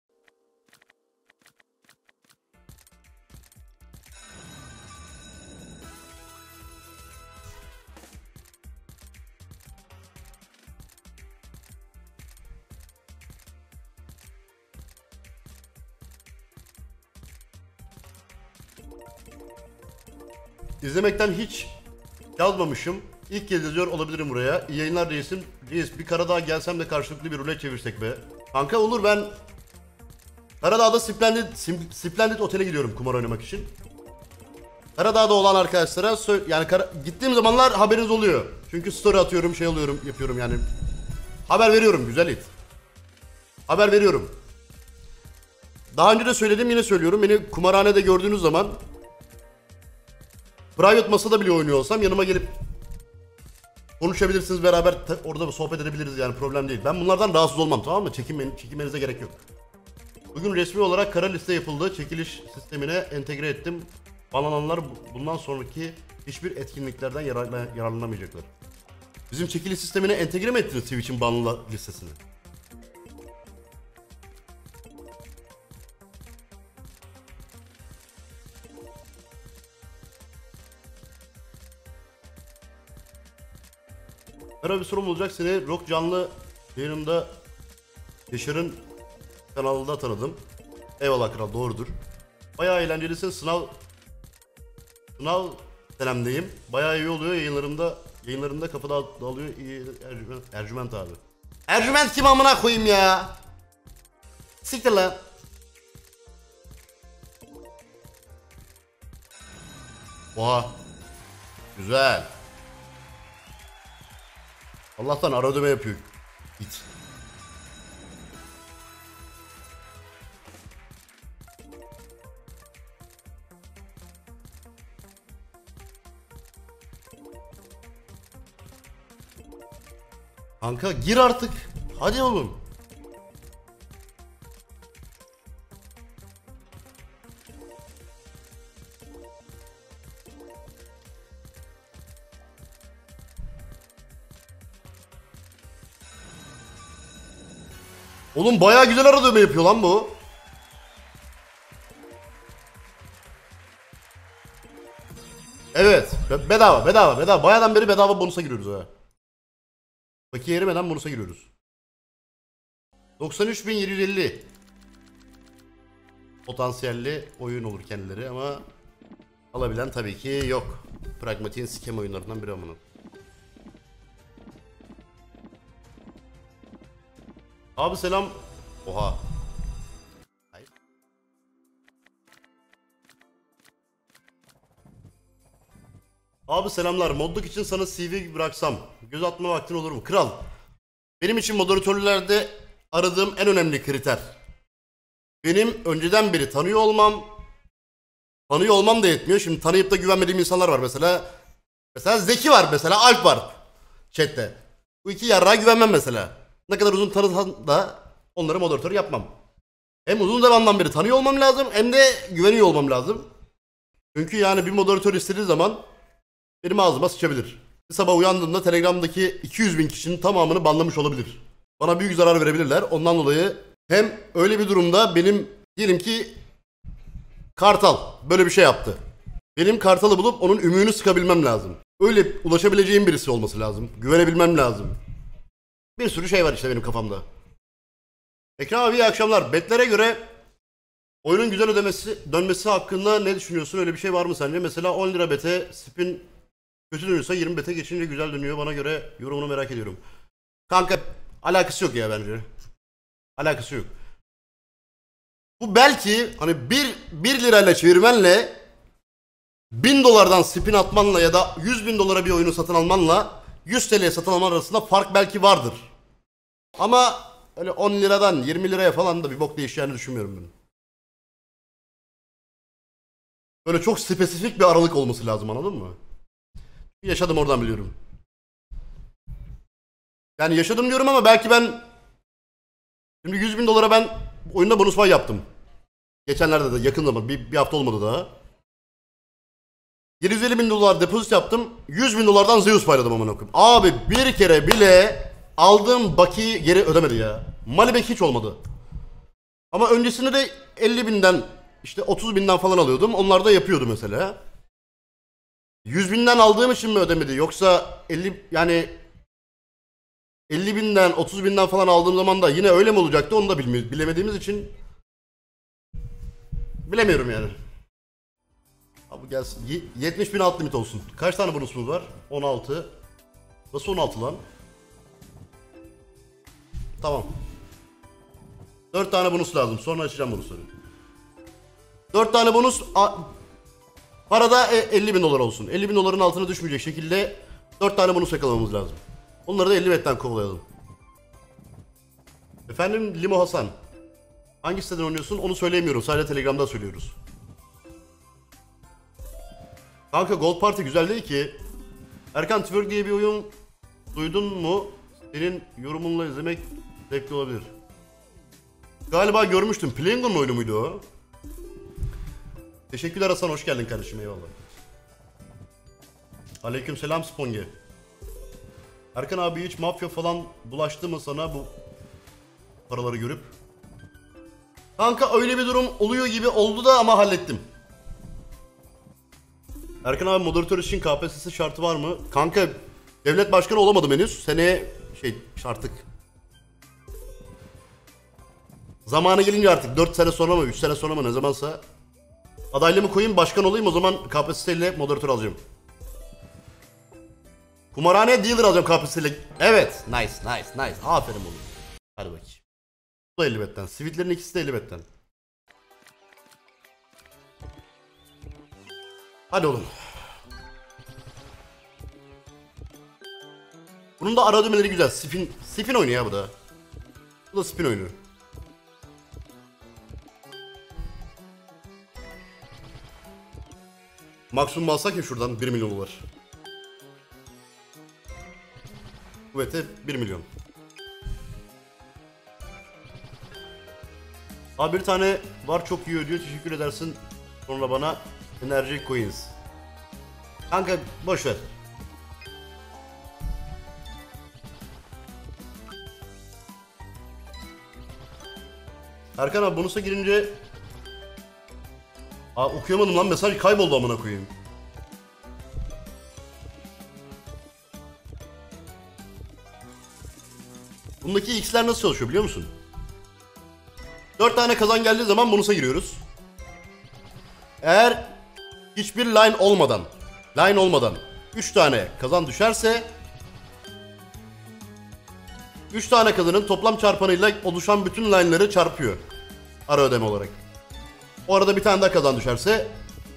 İzlemekten hiç yazmamışım. İlk kez yazıyor olabilirim buraya. İyi yayınlar reisim. Reis bir Karadağ'a gelsem de karşılıklı bir rulet çevirsek be. Kanka olur, ben Karadağ'da Splendid Otel'e gidiyorum kumar oynamak için. Karadağ'da olan arkadaşlara yani gittiğim zamanlar haberiniz oluyor. Çünkü story atıyorum, şey oluyorum, yapıyorum yani. Haber veriyorum, güzel it. Haber veriyorum. Daha önce de söyledim, yine söylüyorum. Beni kumarhanede gördüğünüz zaman private masada bile oynuyor olsam yanıma gelip konuşabilirsiniz, beraber orada sohbet edebiliriz, yani problem değil. Ben bunlardan rahatsız olmam, tamam mı? Çekinmenize gerek yok. Bugün resmi olarak kara liste yapıldı. Çekiliş sistemine entegre ettim. Banlananlar bundan sonraki hiçbir etkinliklerden yararlanamayacaklar. Bizim çekiliş sistemine entegre mi ettiniz Twitch'in banlı listesini? Merhaba, bir sorum olacak. Seni Rock canlı yayınında Yaşar'ın kanalında tanıdım. Eyvallah kral, doğrudur. Bayağı eğlencelisin. Sınav senemdeyim. Bayağı iyi oluyor yayınlarında kafa dağılıyor. İyi Ercüment abi. Ercüment kim amına koyayım ya? Siktir lan. Oha. Güzel. Allah'tan ara ödeme yapıyor. Git. Kanka gir artık. Hadi oğlum. Oğlum bayağı güzel ara ödeme yapıyor lan bu. Evet. Bedava. Bayağıdan beri bedava bonusa giriyoruz ha. Bakiye erimeden bonusa giriyoruz. 93.750 potansiyelli oyun olur kendileri ama alabilen tabii ki yok. Pragmatik'in sikem oyunlarından biri amına. Abi selam. Oha. Hayır. Abi selamlar. Modluk için sana CV bıraksam göz atma vaktin olur mu? Kral. Benim için moderatörlerde aradığım en önemli kriter. Benim önceden beri tanıyor olmam. Tanıyor olmam da yetmiyor. Şimdi tanıyıp da güvenmediğim insanlar var mesela. Mesela Zeki var mesela. Alp var. Chat'te. Bu iki yarrağa güvenmem mesela. Ne kadar uzun tanısam da onları moderatör yapmam. Hem uzun zamandan beri tanıyor olmam lazım hem de güveniyor olmam lazım. Çünkü yani bir moderatör istediği zaman benim ağzıma sıçabilir. Bir sabah uyandığımda Telegram'daki 200.000 kişinin tamamını banlamış olabilir. Bana büyük zarar verebilirler. Ondan dolayı hem öyle bir durumda benim diyelim ki Kartal böyle bir şey yaptı. Benim Kartal'ı bulup onun ümüğünü sıkabilmem lazım. Öyle ulaşabileceğim birisi olması lazım. Güvenebilmem lazım. Bir sürü şey var işte benim kafamda. Ekrem abi iyi akşamlar. Betlere göre oyunun güzel dönmesi hakkında ne düşünüyorsun? Öyle bir şey var mı sence? Mesela 10 lira bete spin kötü dönüyorsa 20 bete geçince güzel dönüyor. Bana göre yorumunu merak ediyorum. Kanka alakası yok ya bence. Alakası yok. Bu belki hani 1 lirayla çevirmenle 1000 dolardan spin atmanla ya da 100.000 dolara bir oyunu satın almanla 100 TL'ye satın alman arasında fark belki vardır. Ama öyle 10 liradan 20 liraya falan da bir bok değişeceğini düşünmüyorum ben. Böyle çok spesifik bir aralık olması lazım, anladın mı? Yaşadım, oradan biliyorum. Yani yaşadım diyorum ama belki ben şimdi 100.000 dolara ben oyunda bonus pay yaptım. Geçenlerde de yakın zaman bir hafta olmadı daha. 750.000 dolar depozit yaptım. 100.000 dolardan Zeus payladım amına koyayım. Abi bir kere bile aldığım bakiyi geri ödemedi ya. Malibek hiç olmadı. Ama öncesinde de 50.000'den işte 30.000'den falan alıyordum. Onlar da yapıyordu mesela. 100.000'den aldığım için mi ödemedi? Yoksa 50.000'den 30.000'den falan aldığım zaman da yine öyle mi olacaktı? Onu da bilemediğimiz için bilemiyorum yani. Abi gelsin. 70.000 alt limit olsun. Kaç tane bonusumuz var? 16. Nasıl 16 lan? Tamam. 4 tane bonus lazım. Sonra açacağım bonusları. 4 tane bonus. Parada 50.000 dolar olsun. 50.000 doların altına düşmeyecek şekilde 4 tane bonus yakalamamız lazım. Onları da 50 betten kovalayalım. Efendim Limo Hasan. Hangi siteden oynuyorsun? Onu söyleyemiyorum. Sadece Telegram'da söylüyoruz. Kanka Gold Party güzel değil ki. Erkan Twerk diye bir oyun duydun mu? Senin yorumunla izlemek zevkli olabilir. Galiba görmüştüm. Playingon oyunu muydu o? Teşekkürler Hasan, hoş geldin kardeşim, eyvallah. Aleykümselam Sponge. Erkan abi hiç mafya falan bulaştı mı sana bu paraları görüp? Kanka öyle bir durum oluyor gibi oldu da ama hallettim. Erkan abi moderatör için KPSS şartı var mı? Kanka devlet başkanı olamadım henüz. Seneye artık Zamanı gelince artık 4 sene sonra mı 3 sene sonra mı ne zamansa adaylığımı koyayım, başkan olayım, o zaman KPSS'yle moderatör alacağım. Kumarhaneye dealer alacağım KPSS'yle. Evet. Nice. Aferin oğlum. Hadi bakayım. Bu da 50 betten. Sivitlerin ikisi de 50 betten. Hadi oğlum. Bunun da ara ödemeleri güzel. Spin oyunu ya bu da. Bu da spin oyunu. Maksimum alsak ya şuradan 1 milyon dolar. Kuvvete 1 milyon. Abi bir tane var, çok iyi ödüyor, teşekkür edersin. Sonra bana enerji coins. Kanka boş ver. Erkan abi bonusa girince okuyamadım lan, mesaj kayboldu amına koyayım. Bundaki x'ler nasıl çalışıyor biliyor musun? 4 tane kazan geldiği zaman bonusa giriyoruz. Eğer hiçbir line olmadan 3 tane kazan düşerse 3 tane kazanın toplam çarpanıyla oluşan bütün line'ları çarpıyor ara ödeme olarak. O arada bir tane daha kazan düşerse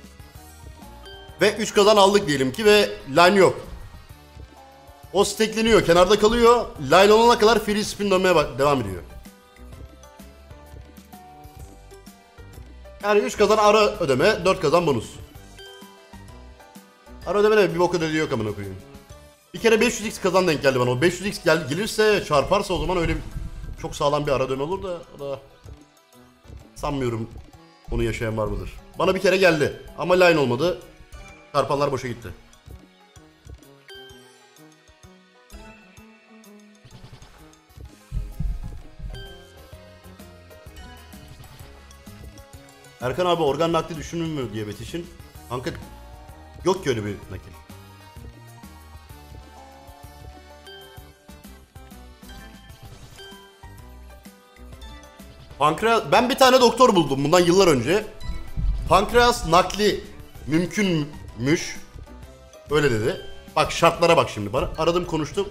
ve 3 kazan aldık diyelim ki ve line yok. O stackleniyor, kenarda kalıyor. Line olana kadar free spin dönmeye devam ediyor. Yani 3 kazan ara ödeme, 4 kazan bonus. Ara ödeme de bir bok ödediği yok amına koyayım. Bir kere 500x kazan denk geldi bana. O 500x gelirse, çarparsa o zaman öyle çok sağlam bir ara ödeme olur da, o da sanmıyorum onu yaşayan var mıdır. Bana bir kere geldi ama line olmadı. Çarpanlar boşa gitti. Erkan abi organ nakli düşünür mü diyabet için? Kanka yok ki öyle bir nakil. Pankreas, ben bir tane doktor buldum bundan yıllar önce. Pankreas nakli mümkünmüş. Öyle dedi. Bak şartlara bak şimdi. Bana aradım, konuştum.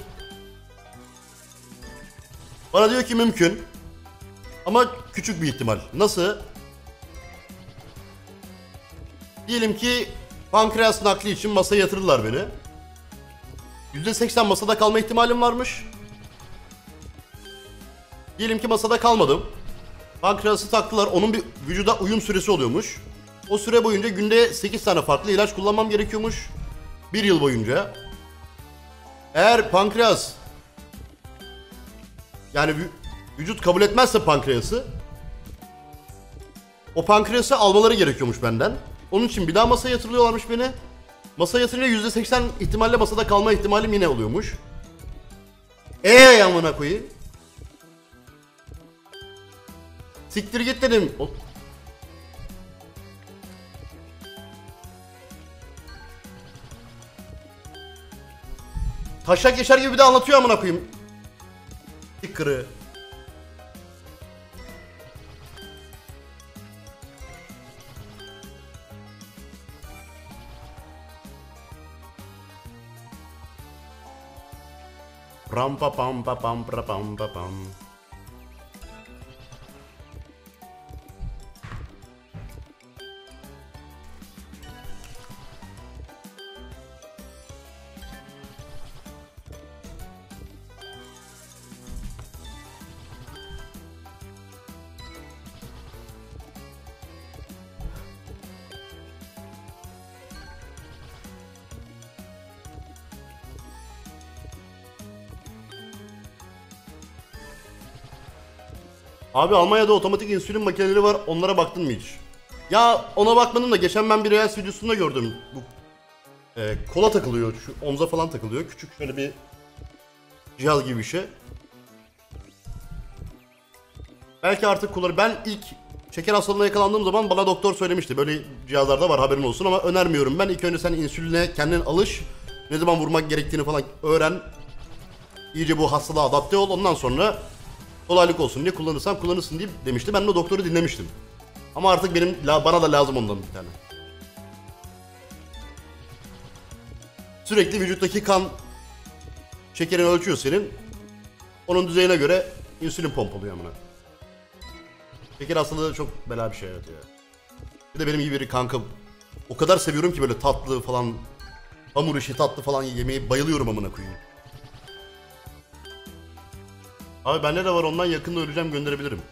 Bana diyor ki mümkün. Ama küçük bir ihtimal. Nasıl? Diyelim ki pankreas nakli için masaya yatırdılar beni. %80 masada kalma ihtimalim varmış. Diyelim ki masada kalmadım. Pankreası taktılar. Onun bir vücuda uyum süresi oluyormuş. O süre boyunca günde 8 tane farklı ilaç kullanmam gerekiyormuş. 1 yıl boyunca. Eğer pankreas, yani vücut kabul etmezse pankreası, o pankreası almaları gerekiyormuş benden. Onun için bir daha masaya yatırıyorlarmış beni. Masaya yatırınca %80 ihtimalle masada kalma ihtimalim yine oluyormuş. Amına koyayım. Siktir git dedim. Taşak yaşar gibi bir de anlatıyor amına koyayım. Tıkırı. Ram pa pam pa pam pa pam pa pam. Abi Almanya'da otomatik insülin makineleri var. Onlara baktın mı hiç? Ya ona bakmadım da geçen ben bir Reels videosunda gördüm. Bu kola takılıyor. Şu omza falan takılıyor. Küçük şöyle bir cihaz gibi bir şey. Belki artık kullanır. Ben ilk şeker hastalığına yakalandığım zaman bana doktor söylemişti. Böyle cihazlarda var, haberin olsun, ama önermiyorum ben. İlk önce sen insüline kendin alış. Ne zaman vurmak gerektiğini falan öğren. İyice bu hastalığa adapte ol. Ondan sonra Kolaylık olsun, ne kullanırsan kullanırsın diye demişti. Ben de doktoru dinlemiştim. Ama artık bana da lazım ondan bir tane. Sürekli vücuttaki kan şekerini ölçüyor senin. Onun düzeyine göre insülin pompalıyor amına. Şeker hastalığı çok bela bir şey evet ya. Bir de benim gibi biri kanka. O kadar seviyorum ki böyle tatlı falan, hamur işi tatlı falan yemeği bayılıyorum amına koyayım. Abi bende de var ondan, yakında öleceğim, gönderebilirim.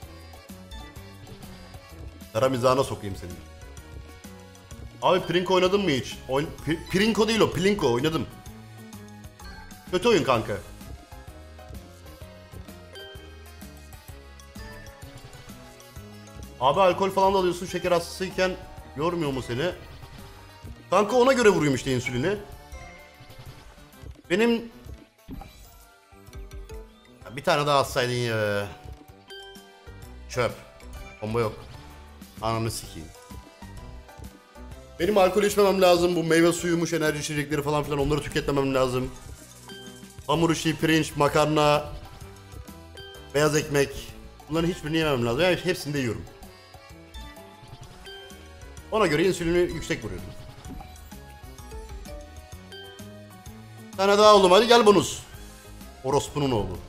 Kara mizahına sokayım seni. Abi Plinko oynadın mı hiç? Plinko değil o, Plinko oynadım. Kötü oyun kanka. Abi alkol falan da alıyorsun, şeker hastasıyken yormuyor mu seni? Kanka ona göre vuruyum işte insülini. Benim... Bir tane daha atsaydın ya. Çöp. Bomba yok. Ananı sikeyim. Benim alkol içmemem lazım. Bu meyve suyumuş, enerji içecekleri falan filan, onları tüketmemem lazım. Hamur işi, pirinç, makarna, beyaz ekmek. Bunların hiçbirini yemem lazım. Yani hepsini de yiyorum. Ona göre insülini yüksek vuruyorum. Bir tane daha oğlum, hadi gel bonus. Orospu'nun oğlu.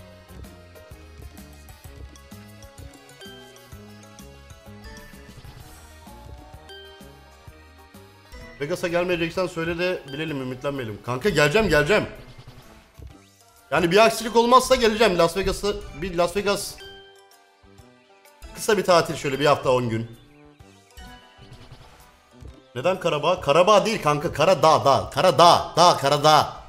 Vegas'a gelmeyeceksen söyle de bilelim, ümitlenmeyelim. Kanka geleceğim. Yani bir aksilik olmazsa geleceğim. Las Vegas kısa bir tatil, şöyle bir hafta 10 gün. Neden Karabağ? Karabağ değil kanka, Karadağ. Karadağ.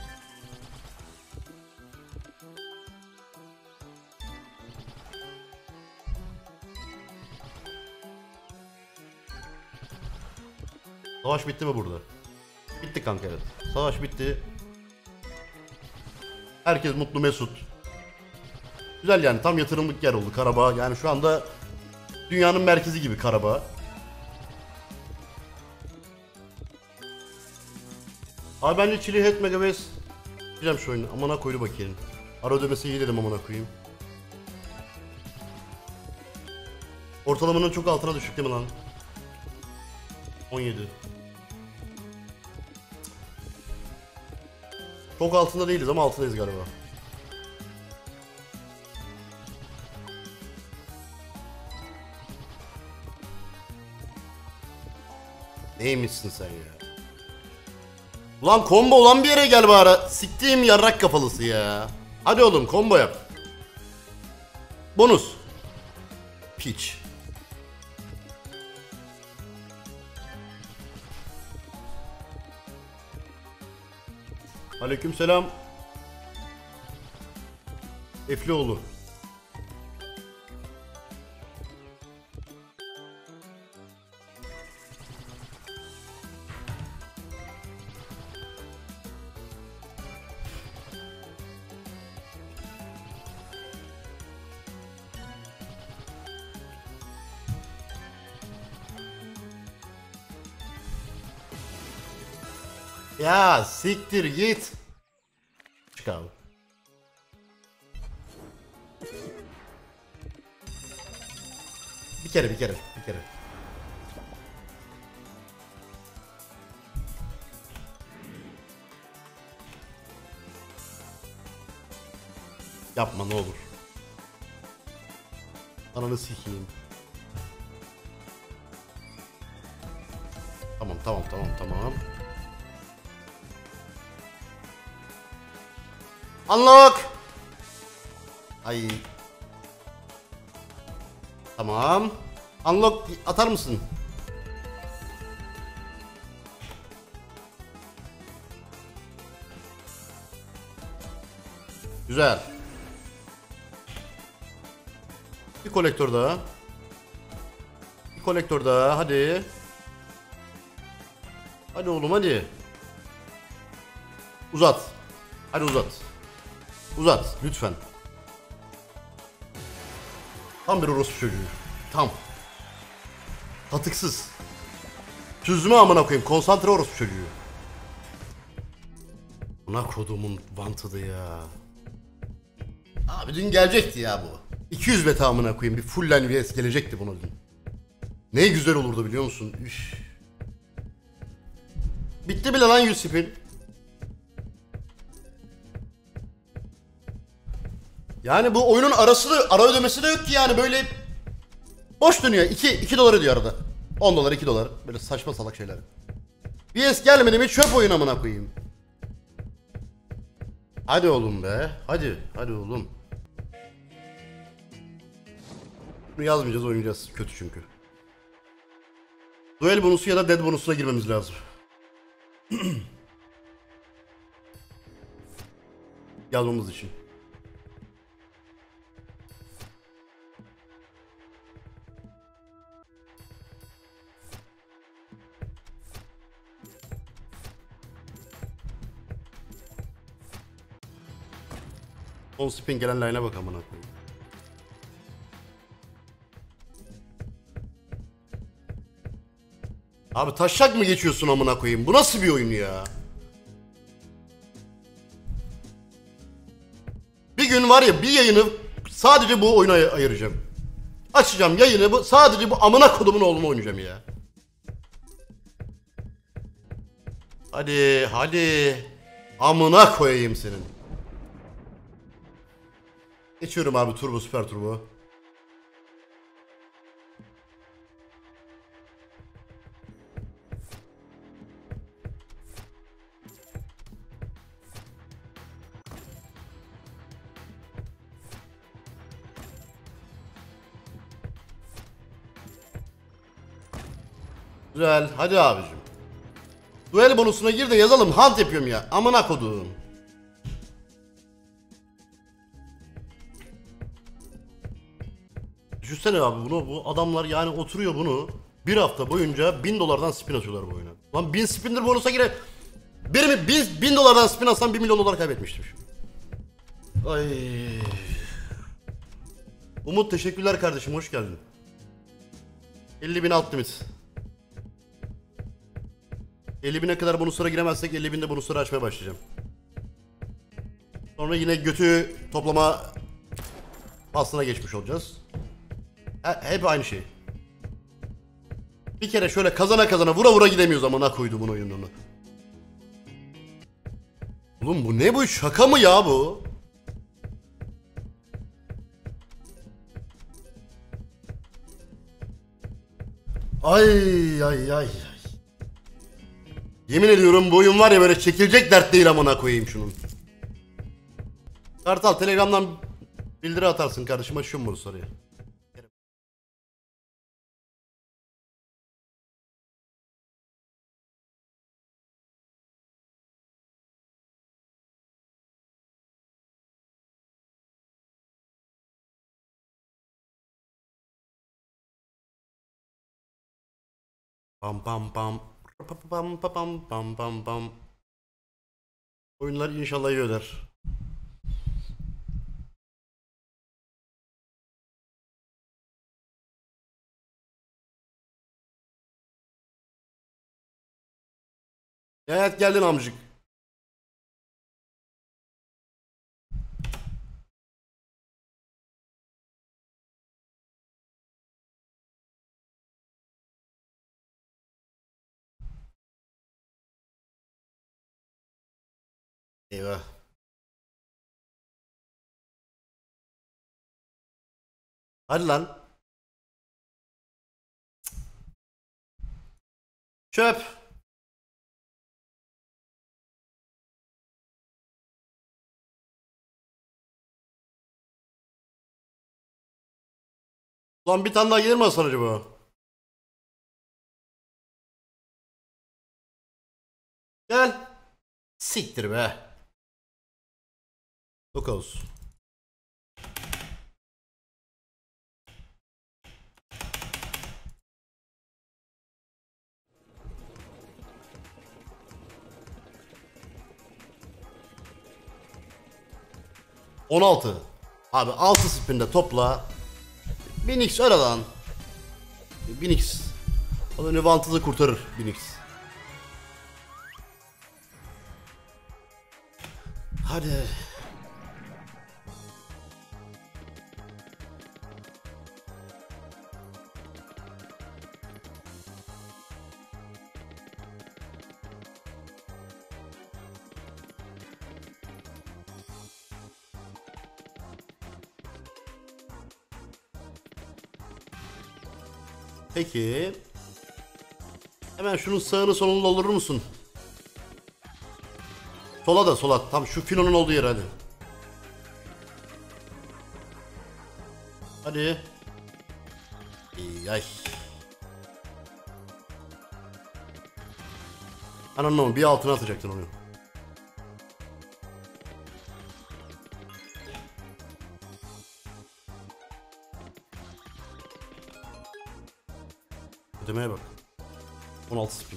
Savaş bitti mi burada? Bitti kanka, evet. Savaş bitti. Herkes mutlu mesut. Güzel yani, tam yatırımlık yer oldu Karabağ. Yani şu anda dünyanın merkezi gibi Karabağ. Abi bence Chili Head Megabase gireceğim şu oyunu. Amına koydu bakayım. Ara ödemesi iyi dedim amına koyayım. Ortalamanın çok altına düştük değil mi lan? 17. Çok altında değiliz ama altındayız galiba. Neymişsin sen ya? Ulan combo olan bir yere gel bari. Siktiğim yarrak kafalısı ya. Hadi oğlum combo yap. Bonus. Piç. Aleykümselam. Eflioğlu. Ya siktir git. Çık abi. Bir kere. Yapma ne olur. Ananı sikeyim. Tamam. Unlock. Ay. Tamam. Unlock atar mısın? Güzel. Bir kolektör daha. Hadi. Hadi oğlum hadi. Uzat. Hadi uzat lütfen. Tam bir orospu çocuğu. Tam. Katıksız. Tüzme amına koyayım. Konsantre orospu çocuğu. Buna kodumun vantıdı ya. Abi dün gelecekti ya bu. 200 beta amına koyayım. Bir full line vs gelecekti buna dün. Ne güzel olurdu biliyor musun? Üf. Bitti bile lan 100 spin. Yani bu oyunun ara ödemesi de yok ki yani böyle boş dönüyor. 2 dolar ödüyor arada. 10 dolar 2 dolar. Böyle saçma salak şeyler. VS gelmedi mi çöp oyun amına koyayım. Hadi oğlum be. Hadi oğlum. Bunu yazmayacağız, oynayacağız. Kötü çünkü. Duel bonusu ya da dead bonusuna girmemiz lazım. Yazmamız için. Son spin gelen line'a bak amına koyayım. Abi taşak mı geçiyorsun amına koyayım? Bu nasıl bir oyun ya? Bir gün var ya bir yayını sadece bu oyuna ayıracağım. Açacağım yayını sadece bu amına kodumun oğlunu oynayacağım ya. Hadi. Amına koyayım senin. Geçiyorum abi turbo süper turbo. Güzel. Hadi abicim. Duel bonusuna gir de yazalım. Hunt yapıyorum ya. Amına koduğum. Düşünsene abi bunu. Bu adamlar yani oturuyor bunu. Bir hafta boyunca 1000 dolardan spin atıyorlar bu oyuna. Lan 1000 spindir bonusa gire. Birimi 1000 dolardan spin atsam 1 milyon dolar kaybetmiştim. Ay. Umut teşekkürler kardeşim. Hoş geldin. 50.000 alt limit. 50.000'e kadar bonuslara giremezsek 50.000'de bonusları açmaya başlayacağım. Sonra yine götü toplama faslına geçmiş olacağız. Hep aynı şey. Bir kere şöyle kazana vura vura gidemiyoruz amına koyduğumun oyununu. Oğlum bu ne bu? Şaka mı ya bu? Ay. Yemin ediyorum bu oyun var ya böyle çekilecek dert değil amına koyayım şunun. Kartal Telegram'dan bildiri atarsın kardeşim, açıyorum bunu soruyu. Pam pam pam. Pam. Oyunlar inşallah iyi öder. Evet geldin amcık. Eyvah. Hadi lan. Çöp. Lan bir tane daha gelir mi Hasan acaba? Gel. Siktir be. 9. ...16. Abi 6 spinde topla. 1000x öyle lan. 1000x. O da Nüvantız'ı kurtarır 1000x. Hadi. Peki. Hemen şunun sağını solunu doldurur musun? Sola da sola. Tam şu filonun olduğu yer hadi. Hadi. İyi ay. Anam bir altına atacaktın onu. Ödemeye bak. 16 spin.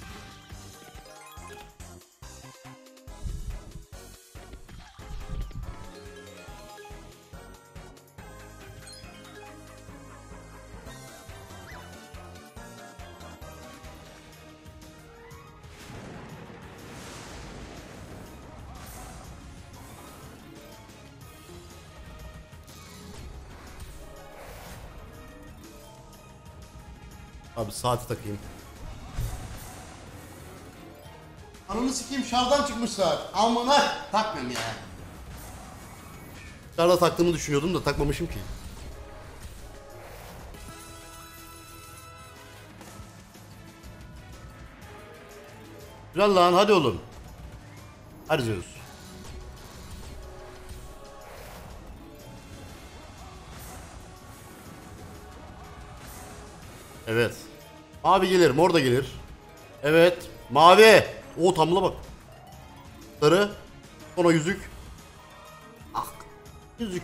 Abi saati takayım. Ananı sikeyim şarjdan çıkmış saat. Amına takmıyorum ya. Şarjda taktığımı düşünüyordum da takmamışım ki. Güzel lan hadi oğlum. Hadi Zeus. Evet. Mavi gelir, mor da gelir. Evet. Mavi. O tamla bak. Sarı. Sonra yüzük. Ah. Yüzük.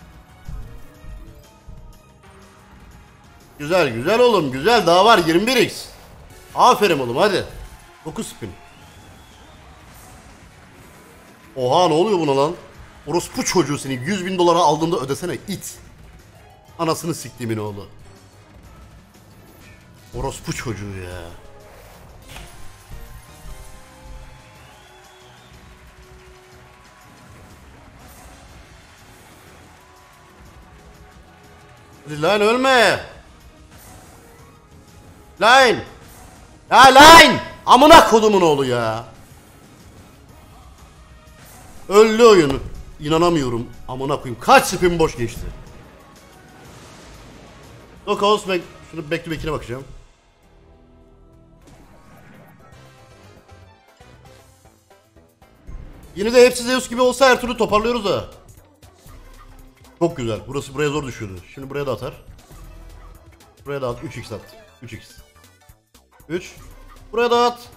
Güzel güzel oğlum güzel daha var 21x. Aferin oğlum hadi. 9 spin. Oha ne oluyor buna lan? Orospu çocuğu seni 100.000 dolara aldığımda ödesene it. Anasını siktiğimin oğlu. Orospu çocuğu ya. Hadi lan ölme. Line. Ya line. Amına kodumun oğlu ya. Öldü oyun. İnanamıyorum. Amına koyayım. Kaç spin boş geçti. Knockout back. Şunu back to back'ine bakacağım. Yine de hepsi Zeus gibi olsa her türlü toparlıyoruz ha. Çok güzel. Burası buraya zor düşüyordu. Şimdi buraya da atar. Buraya da at. 3x at. 3x. 3. Buraya da at.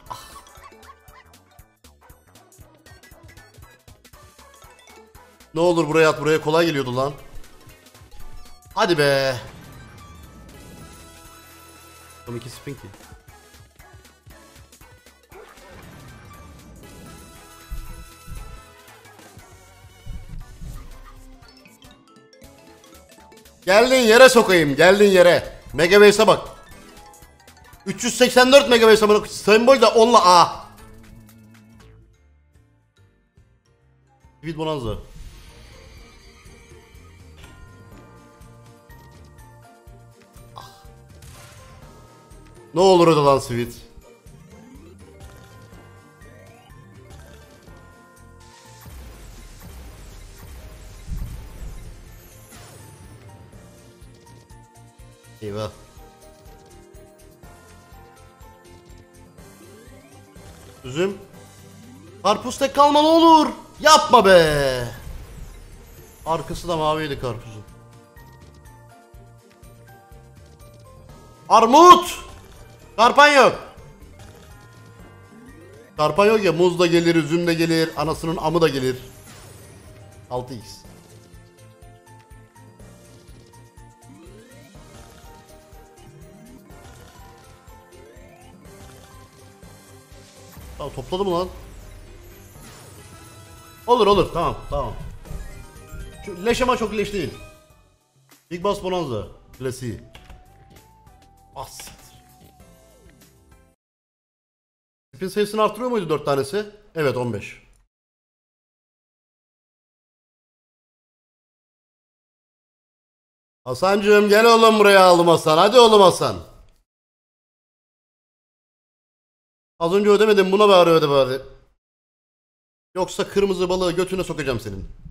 Ne olur buraya at. Buraya kolay geliyordu lan. Hadi be. Tam 2 spin ki. Geldiğin yere sokayım. Geldiğin yere. Megabase'e bak. 384 Megabase amına sembol de onunla A. Speed Bonanza. Ah. Ne olur öde lan Sweet. Eyvah. Üzüm. Karpuz tek kalma ne olur. Yapma be. Arkası da maviydi karpuzun. Armut. Karpan yok. Karpan yok ya muz da gelir, üzüm de gelir, anasının amı da gelir. 6x. Tamam topladı mı lan? Olur olur tamam tamam. Şu leş ama çok leş değil. Big Boss Bonanza. Klasiği. Ah siktir. Spin sayısını artırıyor muydu 4 tanesi? Evet 15. Hasancığım gel oğlum buraya aldım Hasan. Hadi oğlum Hasan. Az önce ödemedim buna bari öde bari. Yoksa kırmızı balığı götüne sokacağım senin.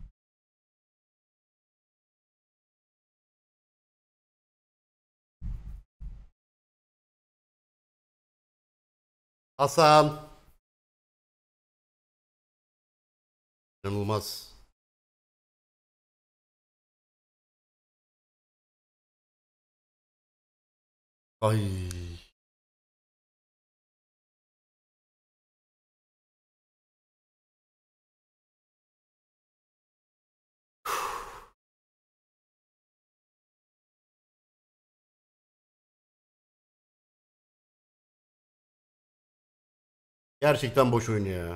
Hasan. İnanılmaz. Ay. Gerçekten boş oyun ya.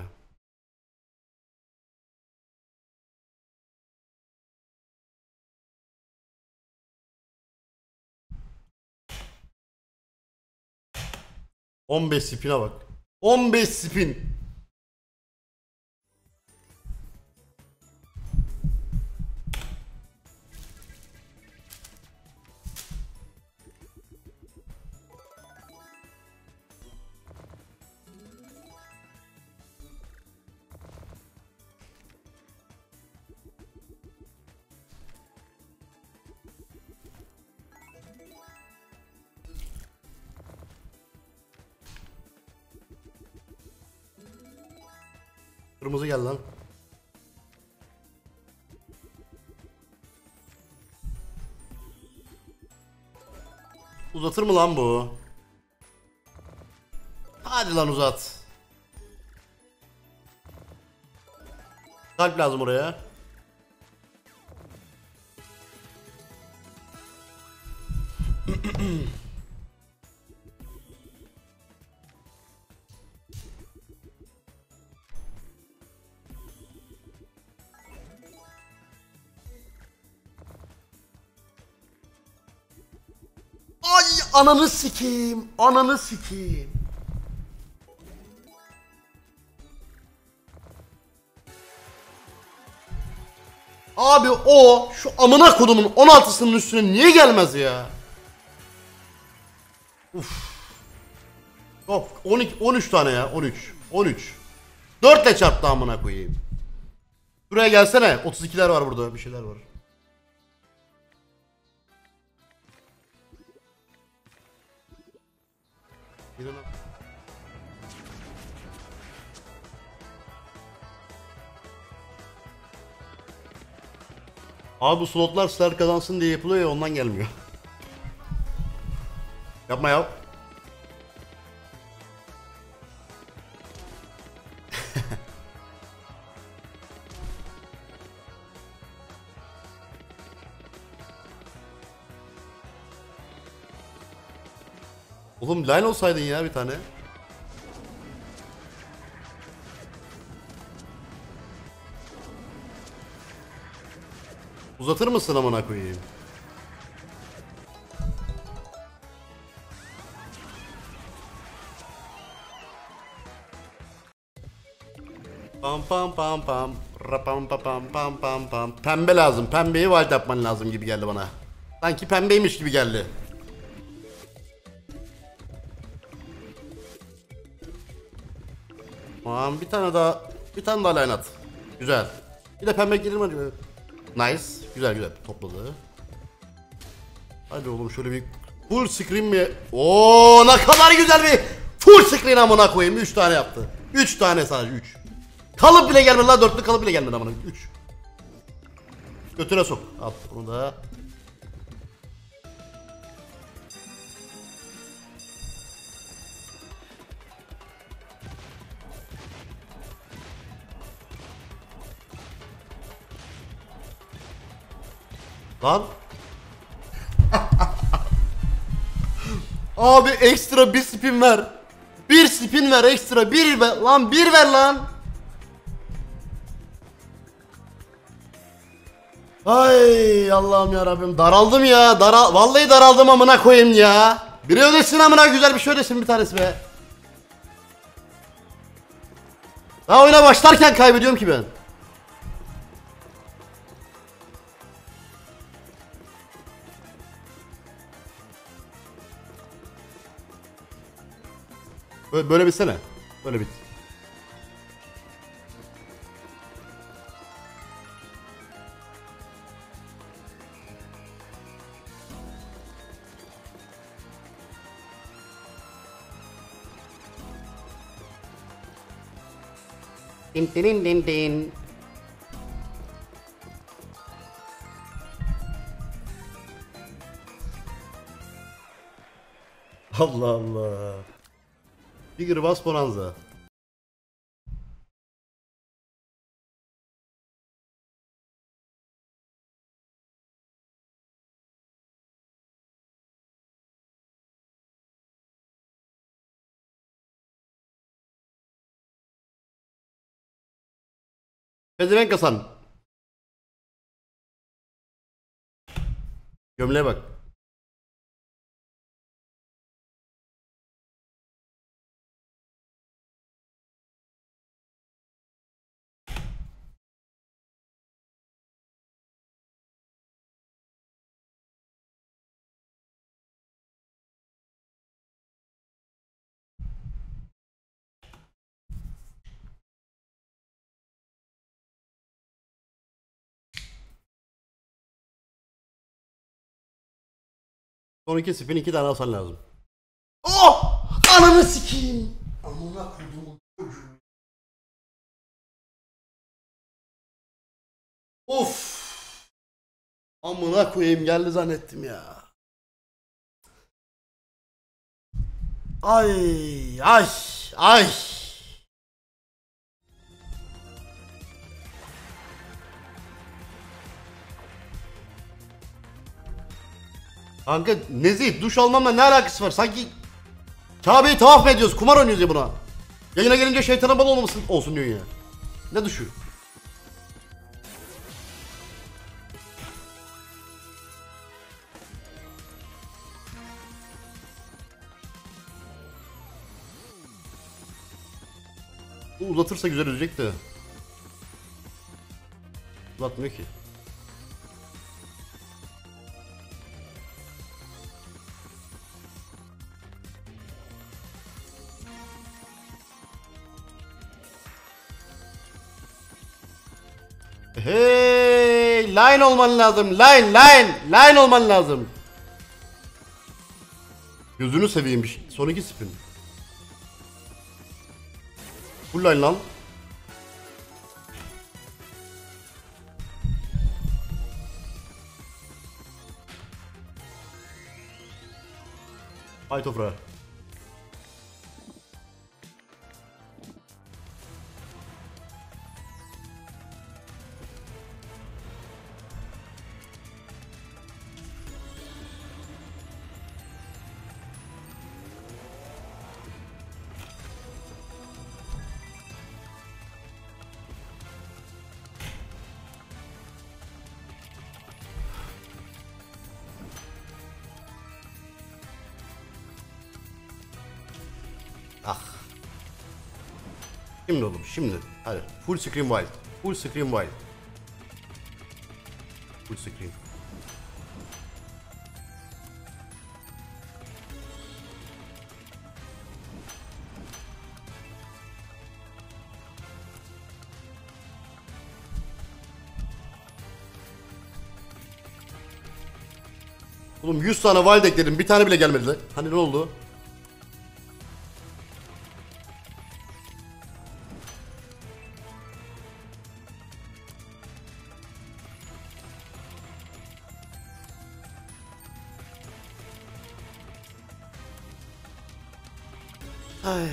...15 spin'e bak. 15 spin. Kırmızı gel lan. Uzatır mı lan bu? Hadi lan uzat. Kalp lazım oraya. Ay ananı sikeyim. Ananı sikeyim. Abi o şu amına kodumun 16'sının üstüne niye gelmez ya? Uf. Yok 12 13 tane ya 13. 13. 4 ile çarptı amına koyayım. Buraya gelsene. 32'ler var burada. Bir şeyler var. Abi bu slotlar star kazansın diye yapılıyor ya ondan gelmiyor. Yapma ya. Oğlum line olsaydın ya bir tane. Uzatır mısın amına koyayım? Pam pam pam pam. Rapam pam pam pam pam pam. Pembe lazım. Pembeyi wild yapman lazım gibi geldi bana. Sanki pembeymiş gibi geldi. Tamam bir tane daha. Bir tane daha line at. Güzel. Bir de pembe gelir mi acaba? Nice. Güzel güzel topladı. Hadi oğlum şöyle bir full screen mi? Oo ne kadar güzel bir full screen amına koyayım. 3 tane yaptı. 3 tane sadece 3. Kalıp bile gelmedi lan, dörtlü kalıp bile gelmedi amına 3. Götüne sok. Al bunu da. Lan. Abi ekstra bir spin ver. Bir spin ver ekstra. Bir ver lan, bir ver lan. Ay Allah'ım ya Rabbim, daraldım ya. Vallahi daraldım amına koyayım ya. Biri ödesin amına, güzel bir şey ödesin bir tanesi be. Daha oyuna başlarken kaybediyorum ki ben. Böyle bitsene. Böyle bit. Din din din din. Allah Allah. Bigger Bass Bonanza. Pezevenk Hasan. Gömleğe bak. Son iki spin 2 tane alsan lazım. Oh! Ananı sikeyim. Amına koydum. Of. Amına koyayım geldi zannettim ya. Ay ay ay. Kanka Nezih duş almamla ne alakası var? Sanki Kabe'yi tavaf mı ediyoruz? Kumar oynuyoruz ya buna. Yayına gelince şeytana bal olmasın olsun diyorsun ya. Ne duşu? Bu uzatırsa güzel ölecek de. Uzatmıyor ki. Hey, line olman lazım. Line olman lazım. Gözünü seveyim bir şey. Son iki spin. Full line lan. Ay toprağa. Ah. Şimdi oğlum şimdi. Hadi. Full screen wild. Full screen wild. Full screen. Oğlum 100 tane wild ekledim. Bir tane bile gelmedi. Hani ne oldu? Ay.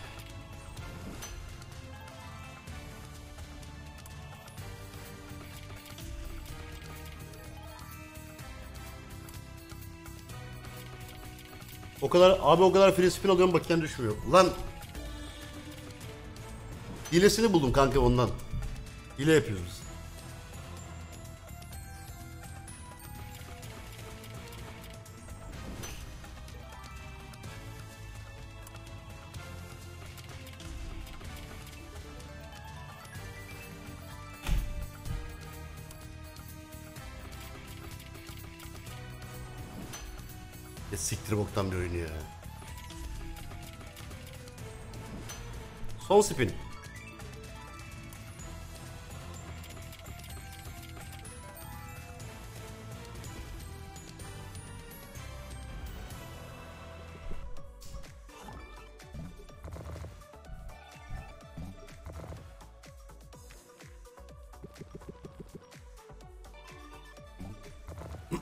O kadar abi o kadar free spin alıyorum bakien düşmüyor. Lan hilesini buldum kanka ondan. Hile yapıyoruz biz. Ya siktir boktan bir oyun ya. Son spin.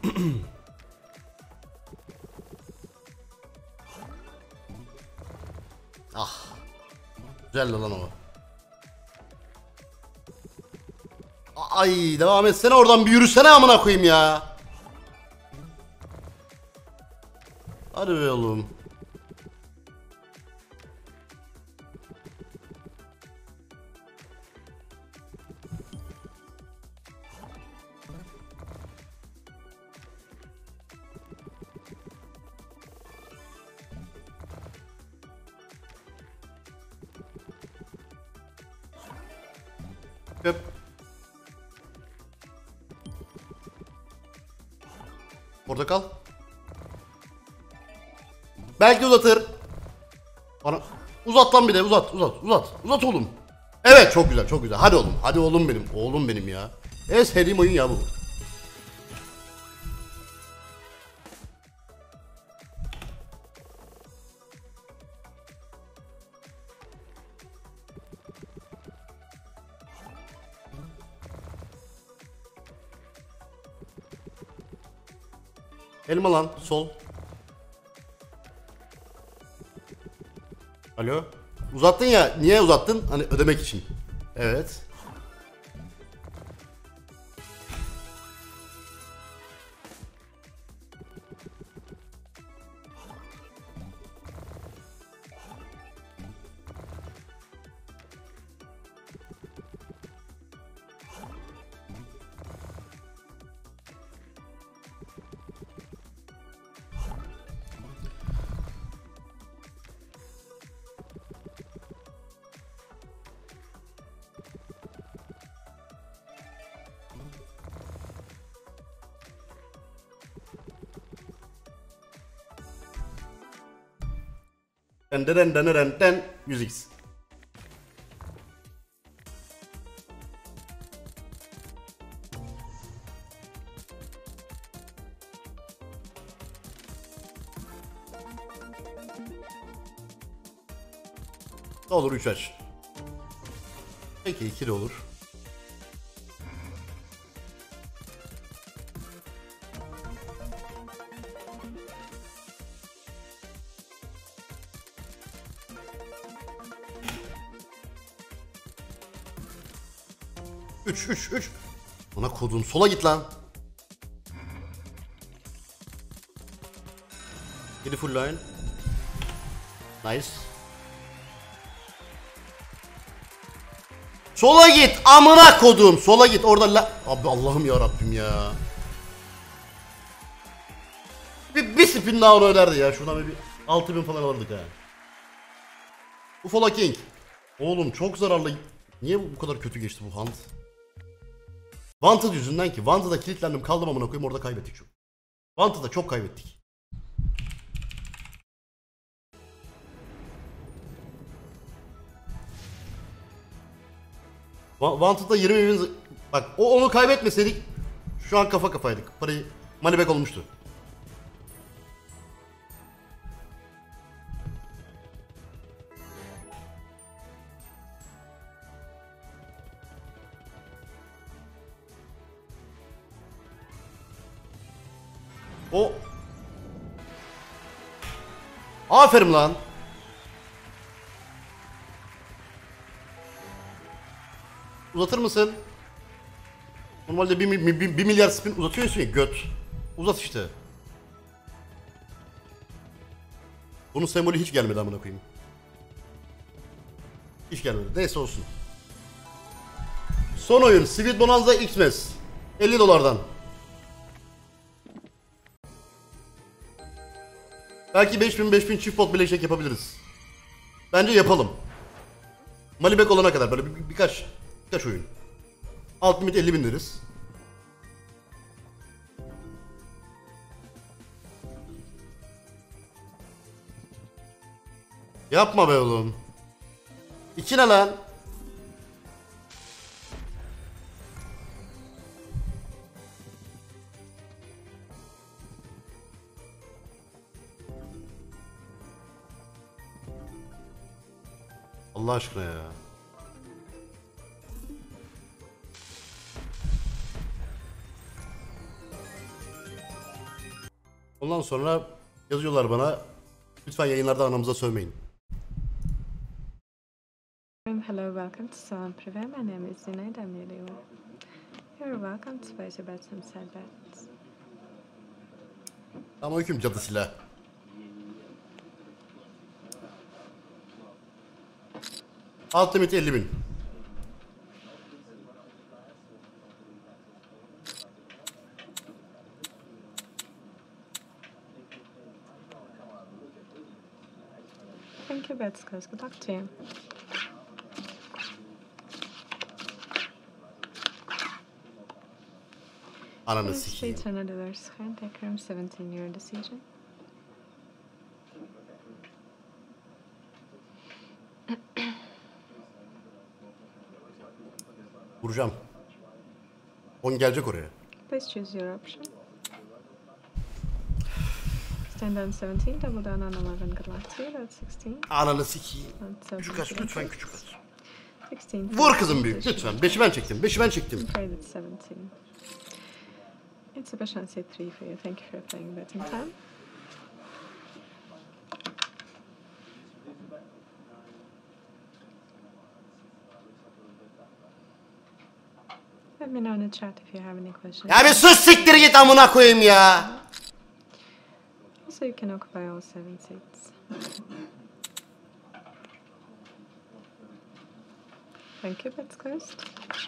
Ah. Güzel lan o. Ay devam etsene oradan, bir yürüsene amına koyayım ya. Hadi be oğlum. Hep. Orada kal. Belki uzatır. Bana uzat lan, bir de uzat uzat oğlum. Evet, çok güzel çok güzel. Hadi oğlum, hadi oğlum benim. Oğlum benim ya. En sevdiğim oyun ya bu. Elma lan sol. Alo. Uzattın ya. Niye uzattın? Hani ödemek için. Evet. Den 100x. Ne olur 3 aç. Peki 2 de olur. Üç. Buna kodun sola git lan. Gidi full line. Nice. Sola git amına kodum. Sola git orada Abi Allah'ım ya Rabbim ya. Bir spin daha onu öderdi ya. Şuradan bir 6000 falan alırdık ha. Ufala King. Oğlum çok zararlı. Niye bu kadar kötü geçti bu hunt? Wanted yüzünden ki. Wanted'a kilitlendim kaldım amına koyayım, orada kaybettik çok. Wanted'da çok kaybettik. Wanted'da 20 bin... Bak onu kaybetmeseydik şu an kafa kafaydık. Parayı money back olmuştu. O. Aferin lan. Uzatır mısın? Normalde 1 milyar spin uzatıyorsun ya göt. Uzat işte. Bunun sembolü hiç gelmedi amına koyayım. Hiç gelmedi. Neyse olsun. Son oyun Sweet Bonanza Xmas. 50 dolardan. Belki 5000 çift pot bileşik yapabiliriz. Bence yapalım. Malibek olana kadar böyle birkaç oyun. Alt limit 50.000 deriz. Yapma be oğlum. 2 ne lan? Allah aşkına ya. Ondan sonra yazıyorlar bana. Lütfen yayınlarda anamıza sövmeyin. Hello, welcome to Salon Privé. My name is Zunaid Amirliou. You're welcome to place your bets and side bets. Ama hüküm cadısıyla. Alt limiti 50.000. Thank you, bets close. Good luck to you. Ananı Please sikeyim. turn on the reverse hand. Take room 17, your decision. Vuracağım. 10 gelecek oraya. Please choose your option. Stand on 17, double down on 11. Good luck to you. That's 16. Ananı sikeyim. That's Küçük aç 17. lütfen küçük aç. 16. Vur kızım büyük lütfen. 5'i ben çektim. 5'i ben çektim. I'm afraid it's 17. It's a chance 3 for you. Thank you for playing betting time. Let me know in the chat if you have any questions. Ya bir sus siktir git amına koyayım ya. Also, you can occupy all 7 seats. Thank you, bets closed.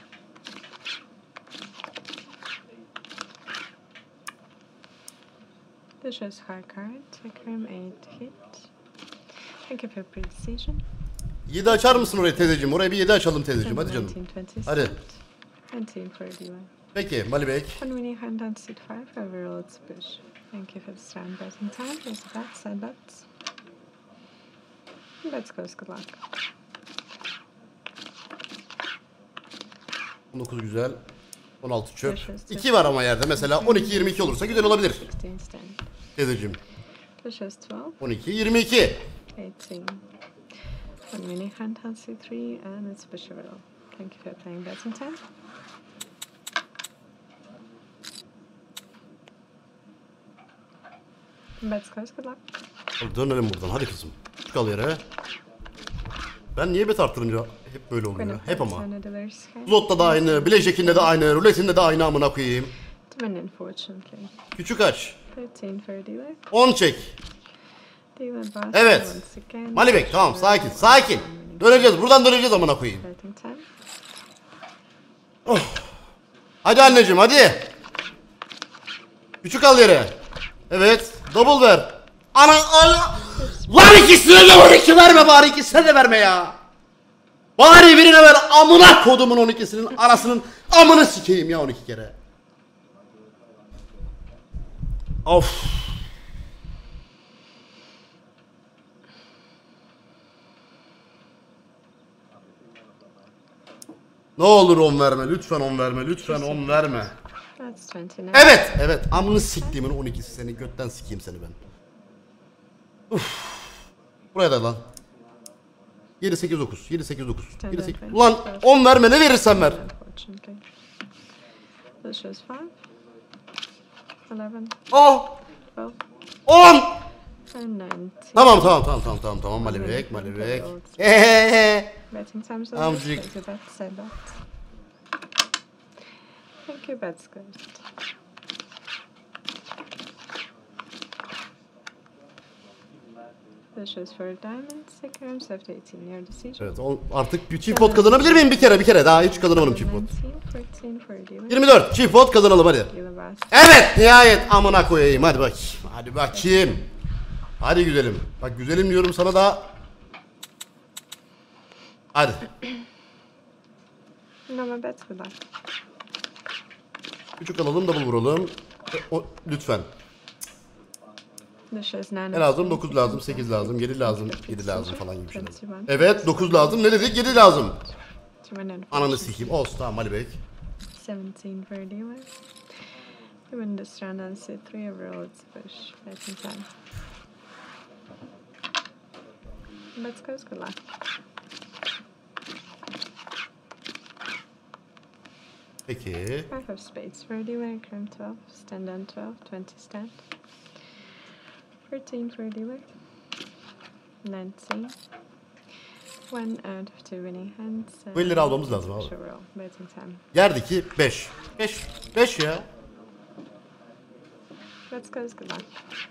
This is high card, take room 8 hit. Thank you for your precision. 7 açar mısın oraya teyzeciğim? Oraya bir 7 açalım teyzeciğim. Hadi canım. 19, 20 Hadi. cent. 19 for a dealer. Peki Mali Bey. One winning hand on seat 5, overall it's a push. Thank you for the strand betting time. Here's the bet, side bets. Bets close, good luck. 19 güzel. 16 çöp. 2 var ama yerde. Mesela 12-22 olursa güzel olabilir. 16 stand. Teyzeciğim. Push is 12, 12-22. 18. One winning hand on seat 3, and it's push overall. Thank you for playing betting time. Bets close, good luck. Hadi dönelim buradan. Hadi kızım. Çıkal yere. Ben niye bet arttırınca hep böyle oluyor? Winner Hep ama. on the reverse hand. Slotta da aynı, bileşekinde de aynı, ruletinde de aynı amına koyayım. To win, unfortunately. Küçük aç. 13 for a dealer. 10 çek. Dealer boss Evet. once again. Mali Bey tamam sakin sakin. Döneceğiz buradan döneceğiz amına koyayım. Betting time. Hadi anneciğim hadi. Küçük al yere. Evet. Double ver. Ana. Lan ikisine de 12 verme bari ikisine de verme ya. Bari birine ver amına kodumun 12'sinin anasının amını sikeyim ya 12 kere. Of. Ne olur 10 verme lütfen 10 verme lütfen 10 verme. That's 29. Evet evet amını siktiğimin 12'si seni götten sikeyim seni ben. Uf. Buraya da lan. 7 8 9 7 8 9 7 8. Ulan 10 verme ne verirsen ver. Unfortunately. This is 5. 11. Oh 12. 10. And 19. Tamam Malibek. Betting time's Tamam, over. cik. Place your bet, side bet. Thank you, bets closed. This is for diamonds. Take rooms after 18. Your decision. Evet artık bir çift pot kazanabilir miyim bir kere daha hiç kazanamadım çift pot. 19, 14 for a dealer. 24 çift pot kazanalım hadi. Dealer boss. Evet nihayet amına koyayım hadi bak. Hadi bakayım. Hadi güzelim. Bak güzelim diyorum sana da. Hadi. No more bets, good luck. Küçük alalım double vuralım. Lütfen. This is 9. Ne lazım? 9 lazım, 8 lazım, 7 lazım, 7 lazım falan gibi şeyler. 21. Evet 9 lazım. Ne dedik? 7 lazım. 21. Ananı sikeyim. Olsun tamam Ali Bey. 17 for a dealer. You win this round on set 3 overall. It's a push. Betting time. Bets goes, good luck. Peki. 5 of spades for a dealer. Crimp 12. Stand on 12. 20 stand. 13 for a dealer. 19. 1 out of 2 winning hands. Bu elleri almamız lazım abi. Special roll. Betting time. Yerdeki 5. 5 ya. Let's go. Good luck.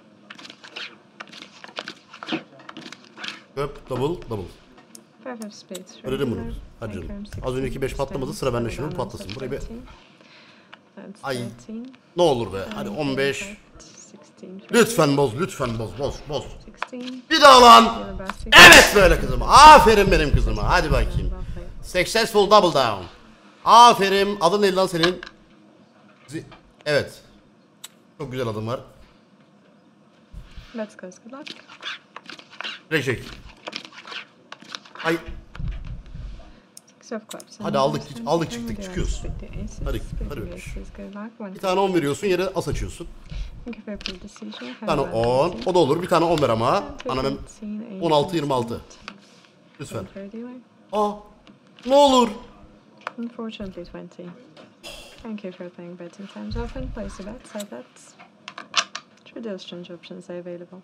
Köp, double. 5 of spades. for a Ödedim bunu. dealer. Hadi canım. Bankroom Az önceki 5 patlamadı, sıra bende şimdi bu patlasın. Burayı bir... That's Ay. 13. Ne olur be. Hadi 15. 16 for Lütfen boz. Boz. 16. Bir daha lan. Dealer basket. Evet böyle kızım. Aferin benim kızıma. Hadi bakayım. Successful double down. Aferin. Adın neydi lan senin? Evet. Çok güzel adım var. Let's go. Good luck. Reşek. Ay. Six of clubs. Hadi aldık çıktık çıkıyoruz. Hadi bebeğim. Bir tane 10 veriyorsun yere as açıyorsun. Bir tane 10. O da olur. Bir tane 10 ver ama. Bana ben 16 26. Lütfen. Aa. Ne olur. Unfortunately 20. Thank you for playing betting times often. Place a bet, side bets. Trade exchange options are available.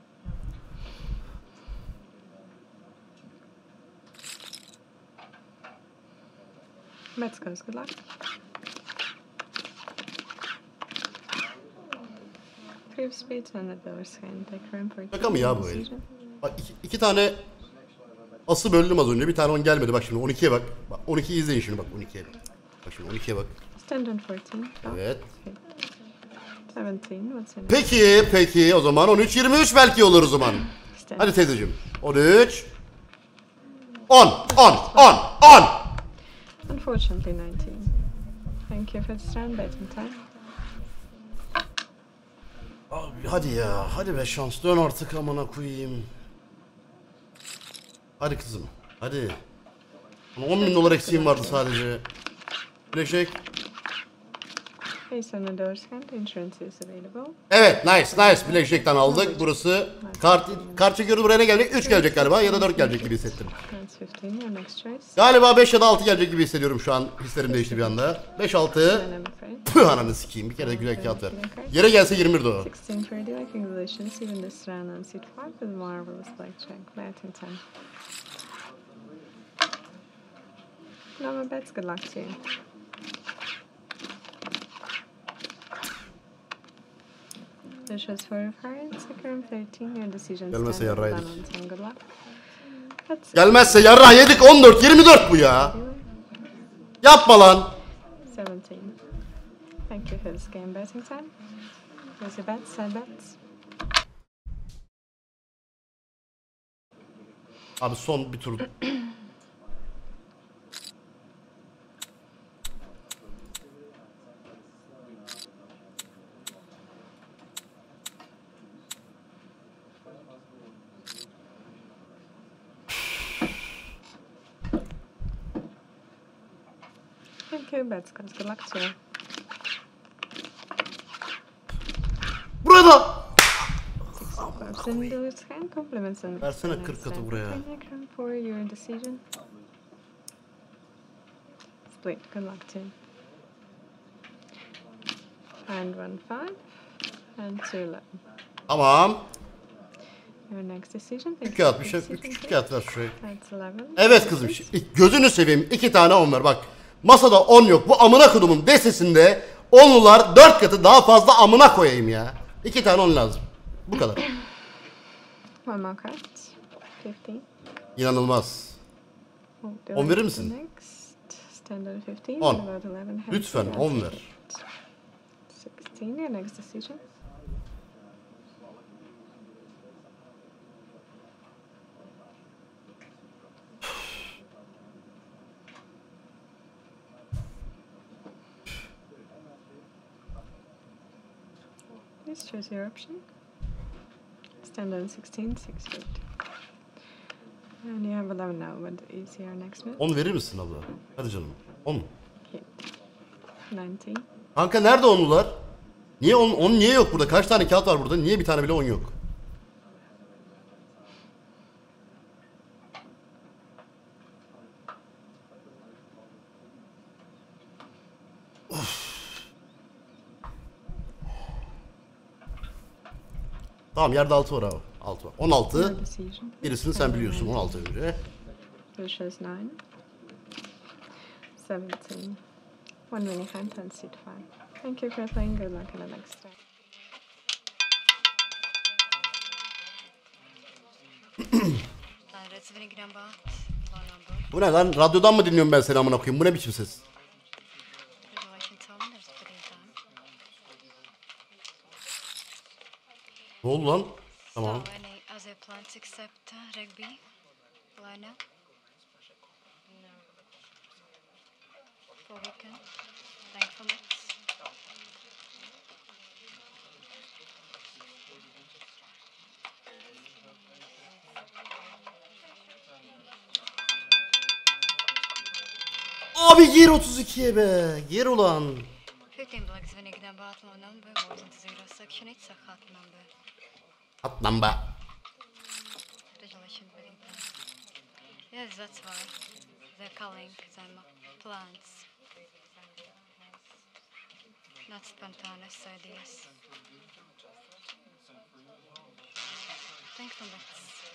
Let's go. Good luck. Three of spades and the doors can take room for Şaka mı ya bu el? decision. Bak iki tane ası böldüm az önce. Bir tane 10 gelmedi. Bak şimdi 12'ye bak. Bak 12'yi izleyin şimdi bak 12'ye. Bak şimdi 12'ye bak. Stand on 14. Oh, Evet. okay. 17. What's in Peki o zaman 13 23 belki olur o zaman. Stand. Hadi teyzeciğim. 13 10. Unfortunately 19. Thank you for the stand betting time. Abi hadi ya. Hadi be şans dön artık amına koyayım. Hadi kızım. Hadi. 10.000 dolar eksiğim vardı sadece. Bileşek. Based on the doors count, insurance is available. Evet nice. Bileşekten aldık. Burası kart çekiyoruz buraya ne gelecek? 3 gelecek galiba ya da 4 gelecek gibi hissettim. That's 15. Your next choice. Galiba 5 ya da 6 gelecek gibi hissediyorum şu an. Hislerim değişti bir anda. 5 6. And I'm afraid. Püh ananı sikeyim. Bir kere de güzel kağıt ver. Yere gelse 21 de o. 16 for dealer. Congratulations. Even this round on seat 5 with marvelous blackjack. Betting time. No bets. Good luck to you. The show's 4 of hearts. Second 13. Your decision Gelmese stand yarraydık. done on 10. Good luck. That's Gelmezse yarra yedik 14 24 bu ya. Yapma lan. 17. Thank you for this game betting time. Here's your bets, side bets. Abi son bir tur. Thank you, bets, guys. Good luck to you. Burada. Clubs and dealers can compliments and Versene 40 katı buraya. for your decision. Split. Good luck to you. And 1 5 and 2 11. Tamam. Your next decision. Thank 3 you kağıt for bir the şey. decision, 3 please. kağıt ver şuraya. That's 11. Evet kızım. Gözünü seveyim. 2 tane 10 ver bak. Masada 10 yok. Bu amına kodumun destesinde 10'lular 4 katı daha fazla amına koyayım ya. 2 tane 10 lazım. Bu kadar. One more card. 15. İnanılmaz. Oh, 10 verir misin? Next. Stand on 15. 10. About 11. Lütfen 10 ver. 16. Your next decision. Please choose your option. Stand on 16, 6 feet. And you have 11 now. What is your next move? 10 verir misin abla? Hadi canım. 10. Hit. 19. Kanka nerede 10'lular? Niye 10 niye yok burada? Kaç tane kağıt var burada? Niye bir tane bile 10 yok? Tamam yerde 6 var abi. 6 var. 16. No decision. Birisini sen biliyorsun 16 önce. Blue shows 9. 17. 1 mini hand and seat 5. Thank you for playing. Good luck in the next step. Bu ne lan? Radyodan mı dinliyorum ben seni amına koyayım? Bu ne biçim ses? Ne oldu lan? Tamam. Abi gir 32'ye be. Gir ulan. At lan be. Yes, that's why. They're calling them plants. Not spontaneous ideas. Thankfulness.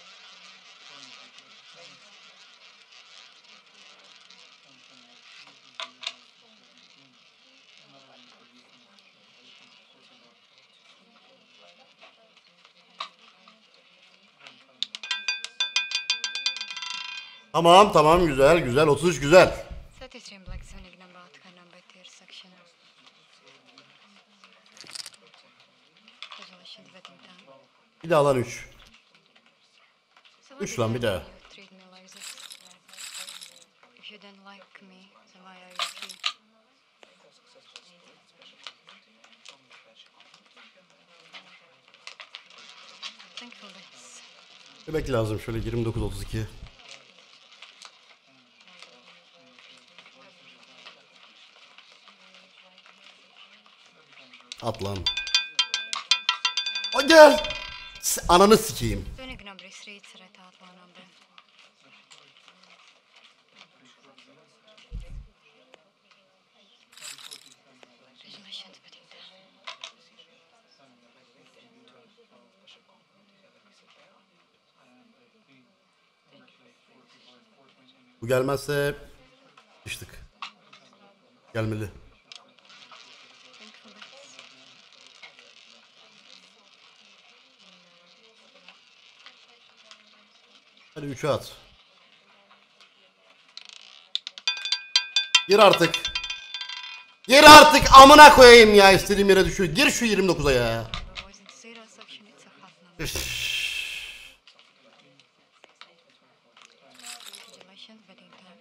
Tamam tamam güzel güzel 33 güzel. Satisfying black zoning number number tier section. Resolution vetting time. Bir daha lan 3. So what 3 is lan bir it daha. you treat me like this? If you don't like me, then why are you here? Thankfulness. Demek lazım şöyle 29 32. At lan. O gel. Ananı sikeyim. Zoning number is 3 red outline number. Resolution vetting time. Bu gelmezse sıçtık. Gelmeli. Thankfulness. Hadi 3'e at. Gir artık. Gir artık amına koyayım ya istediğim yere düşüyor. Gir şu 29'a ya. Number was in zero section, it's a hot number. Üf. Resolution vetting time.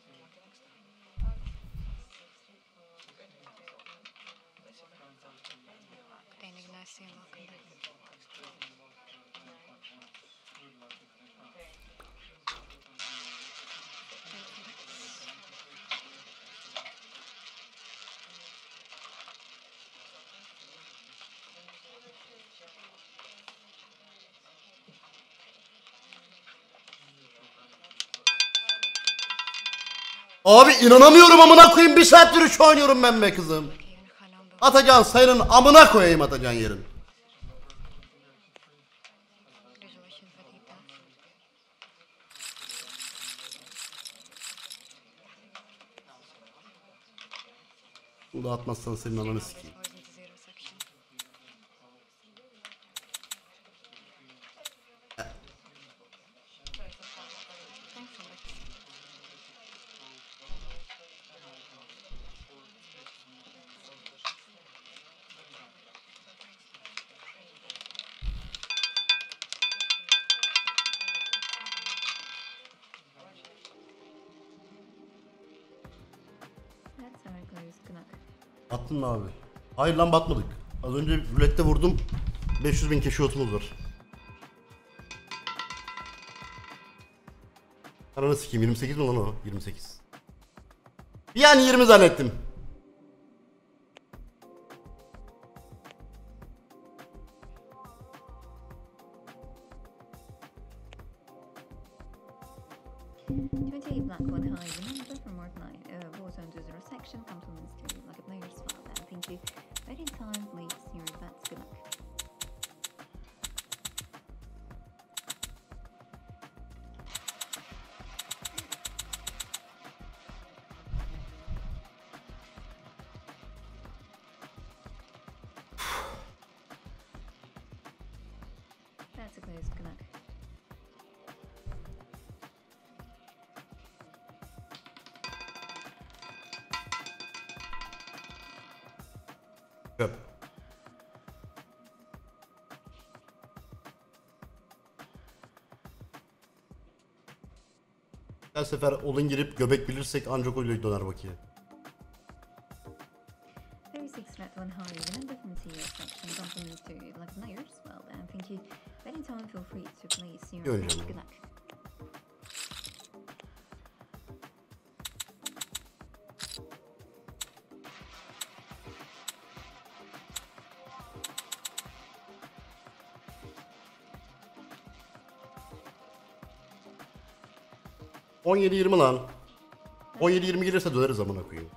Obtaining nice and welcome back. Abi inanamıyorum amına koyayım bir saattir 3 oynuyorum ben be kızım. Okay, and high number. Atacan sayının amına koyayım Atacan yerin. Resolution vetting time. Bunu da atmazsan senin ananı sikeyim. Was in zero section. Thankfulness. That's how it goes. Good luck. Attın mı abi? Hayır lan batmadık. Az önce rulette vurdum. 500.000 keşiyotumuz var. Ananı sikeyim 28 mi lan o? 28. Bir an 20 zannettim. Twenty black one high. Remember from Mark 9. Warzone to zero section. Compliments to like a player's file. And thank you. Waiting time leaves your bets. Good luck. Çöp. Her sefer olun girip göbek bilirsek ancak öyle döner bakayım. 36 flat one high, remember from your section compliments to like players. Well, then thank you. Anytime feel free to place your Göreceğim good bunu. luck. On 17-20 lan. 17-20 gelirse döneriz amına koyayım.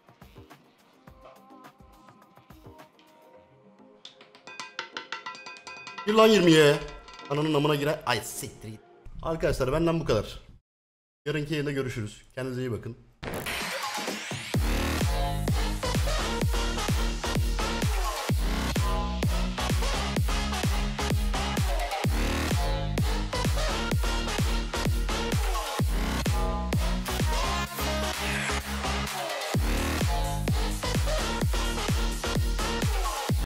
Gir lan 20'ye. Ananın amına girer. Ay siktir git. Arkadaşlar benden bu kadar. Yarınki yayında görüşürüz. Kendinize iyi bakın.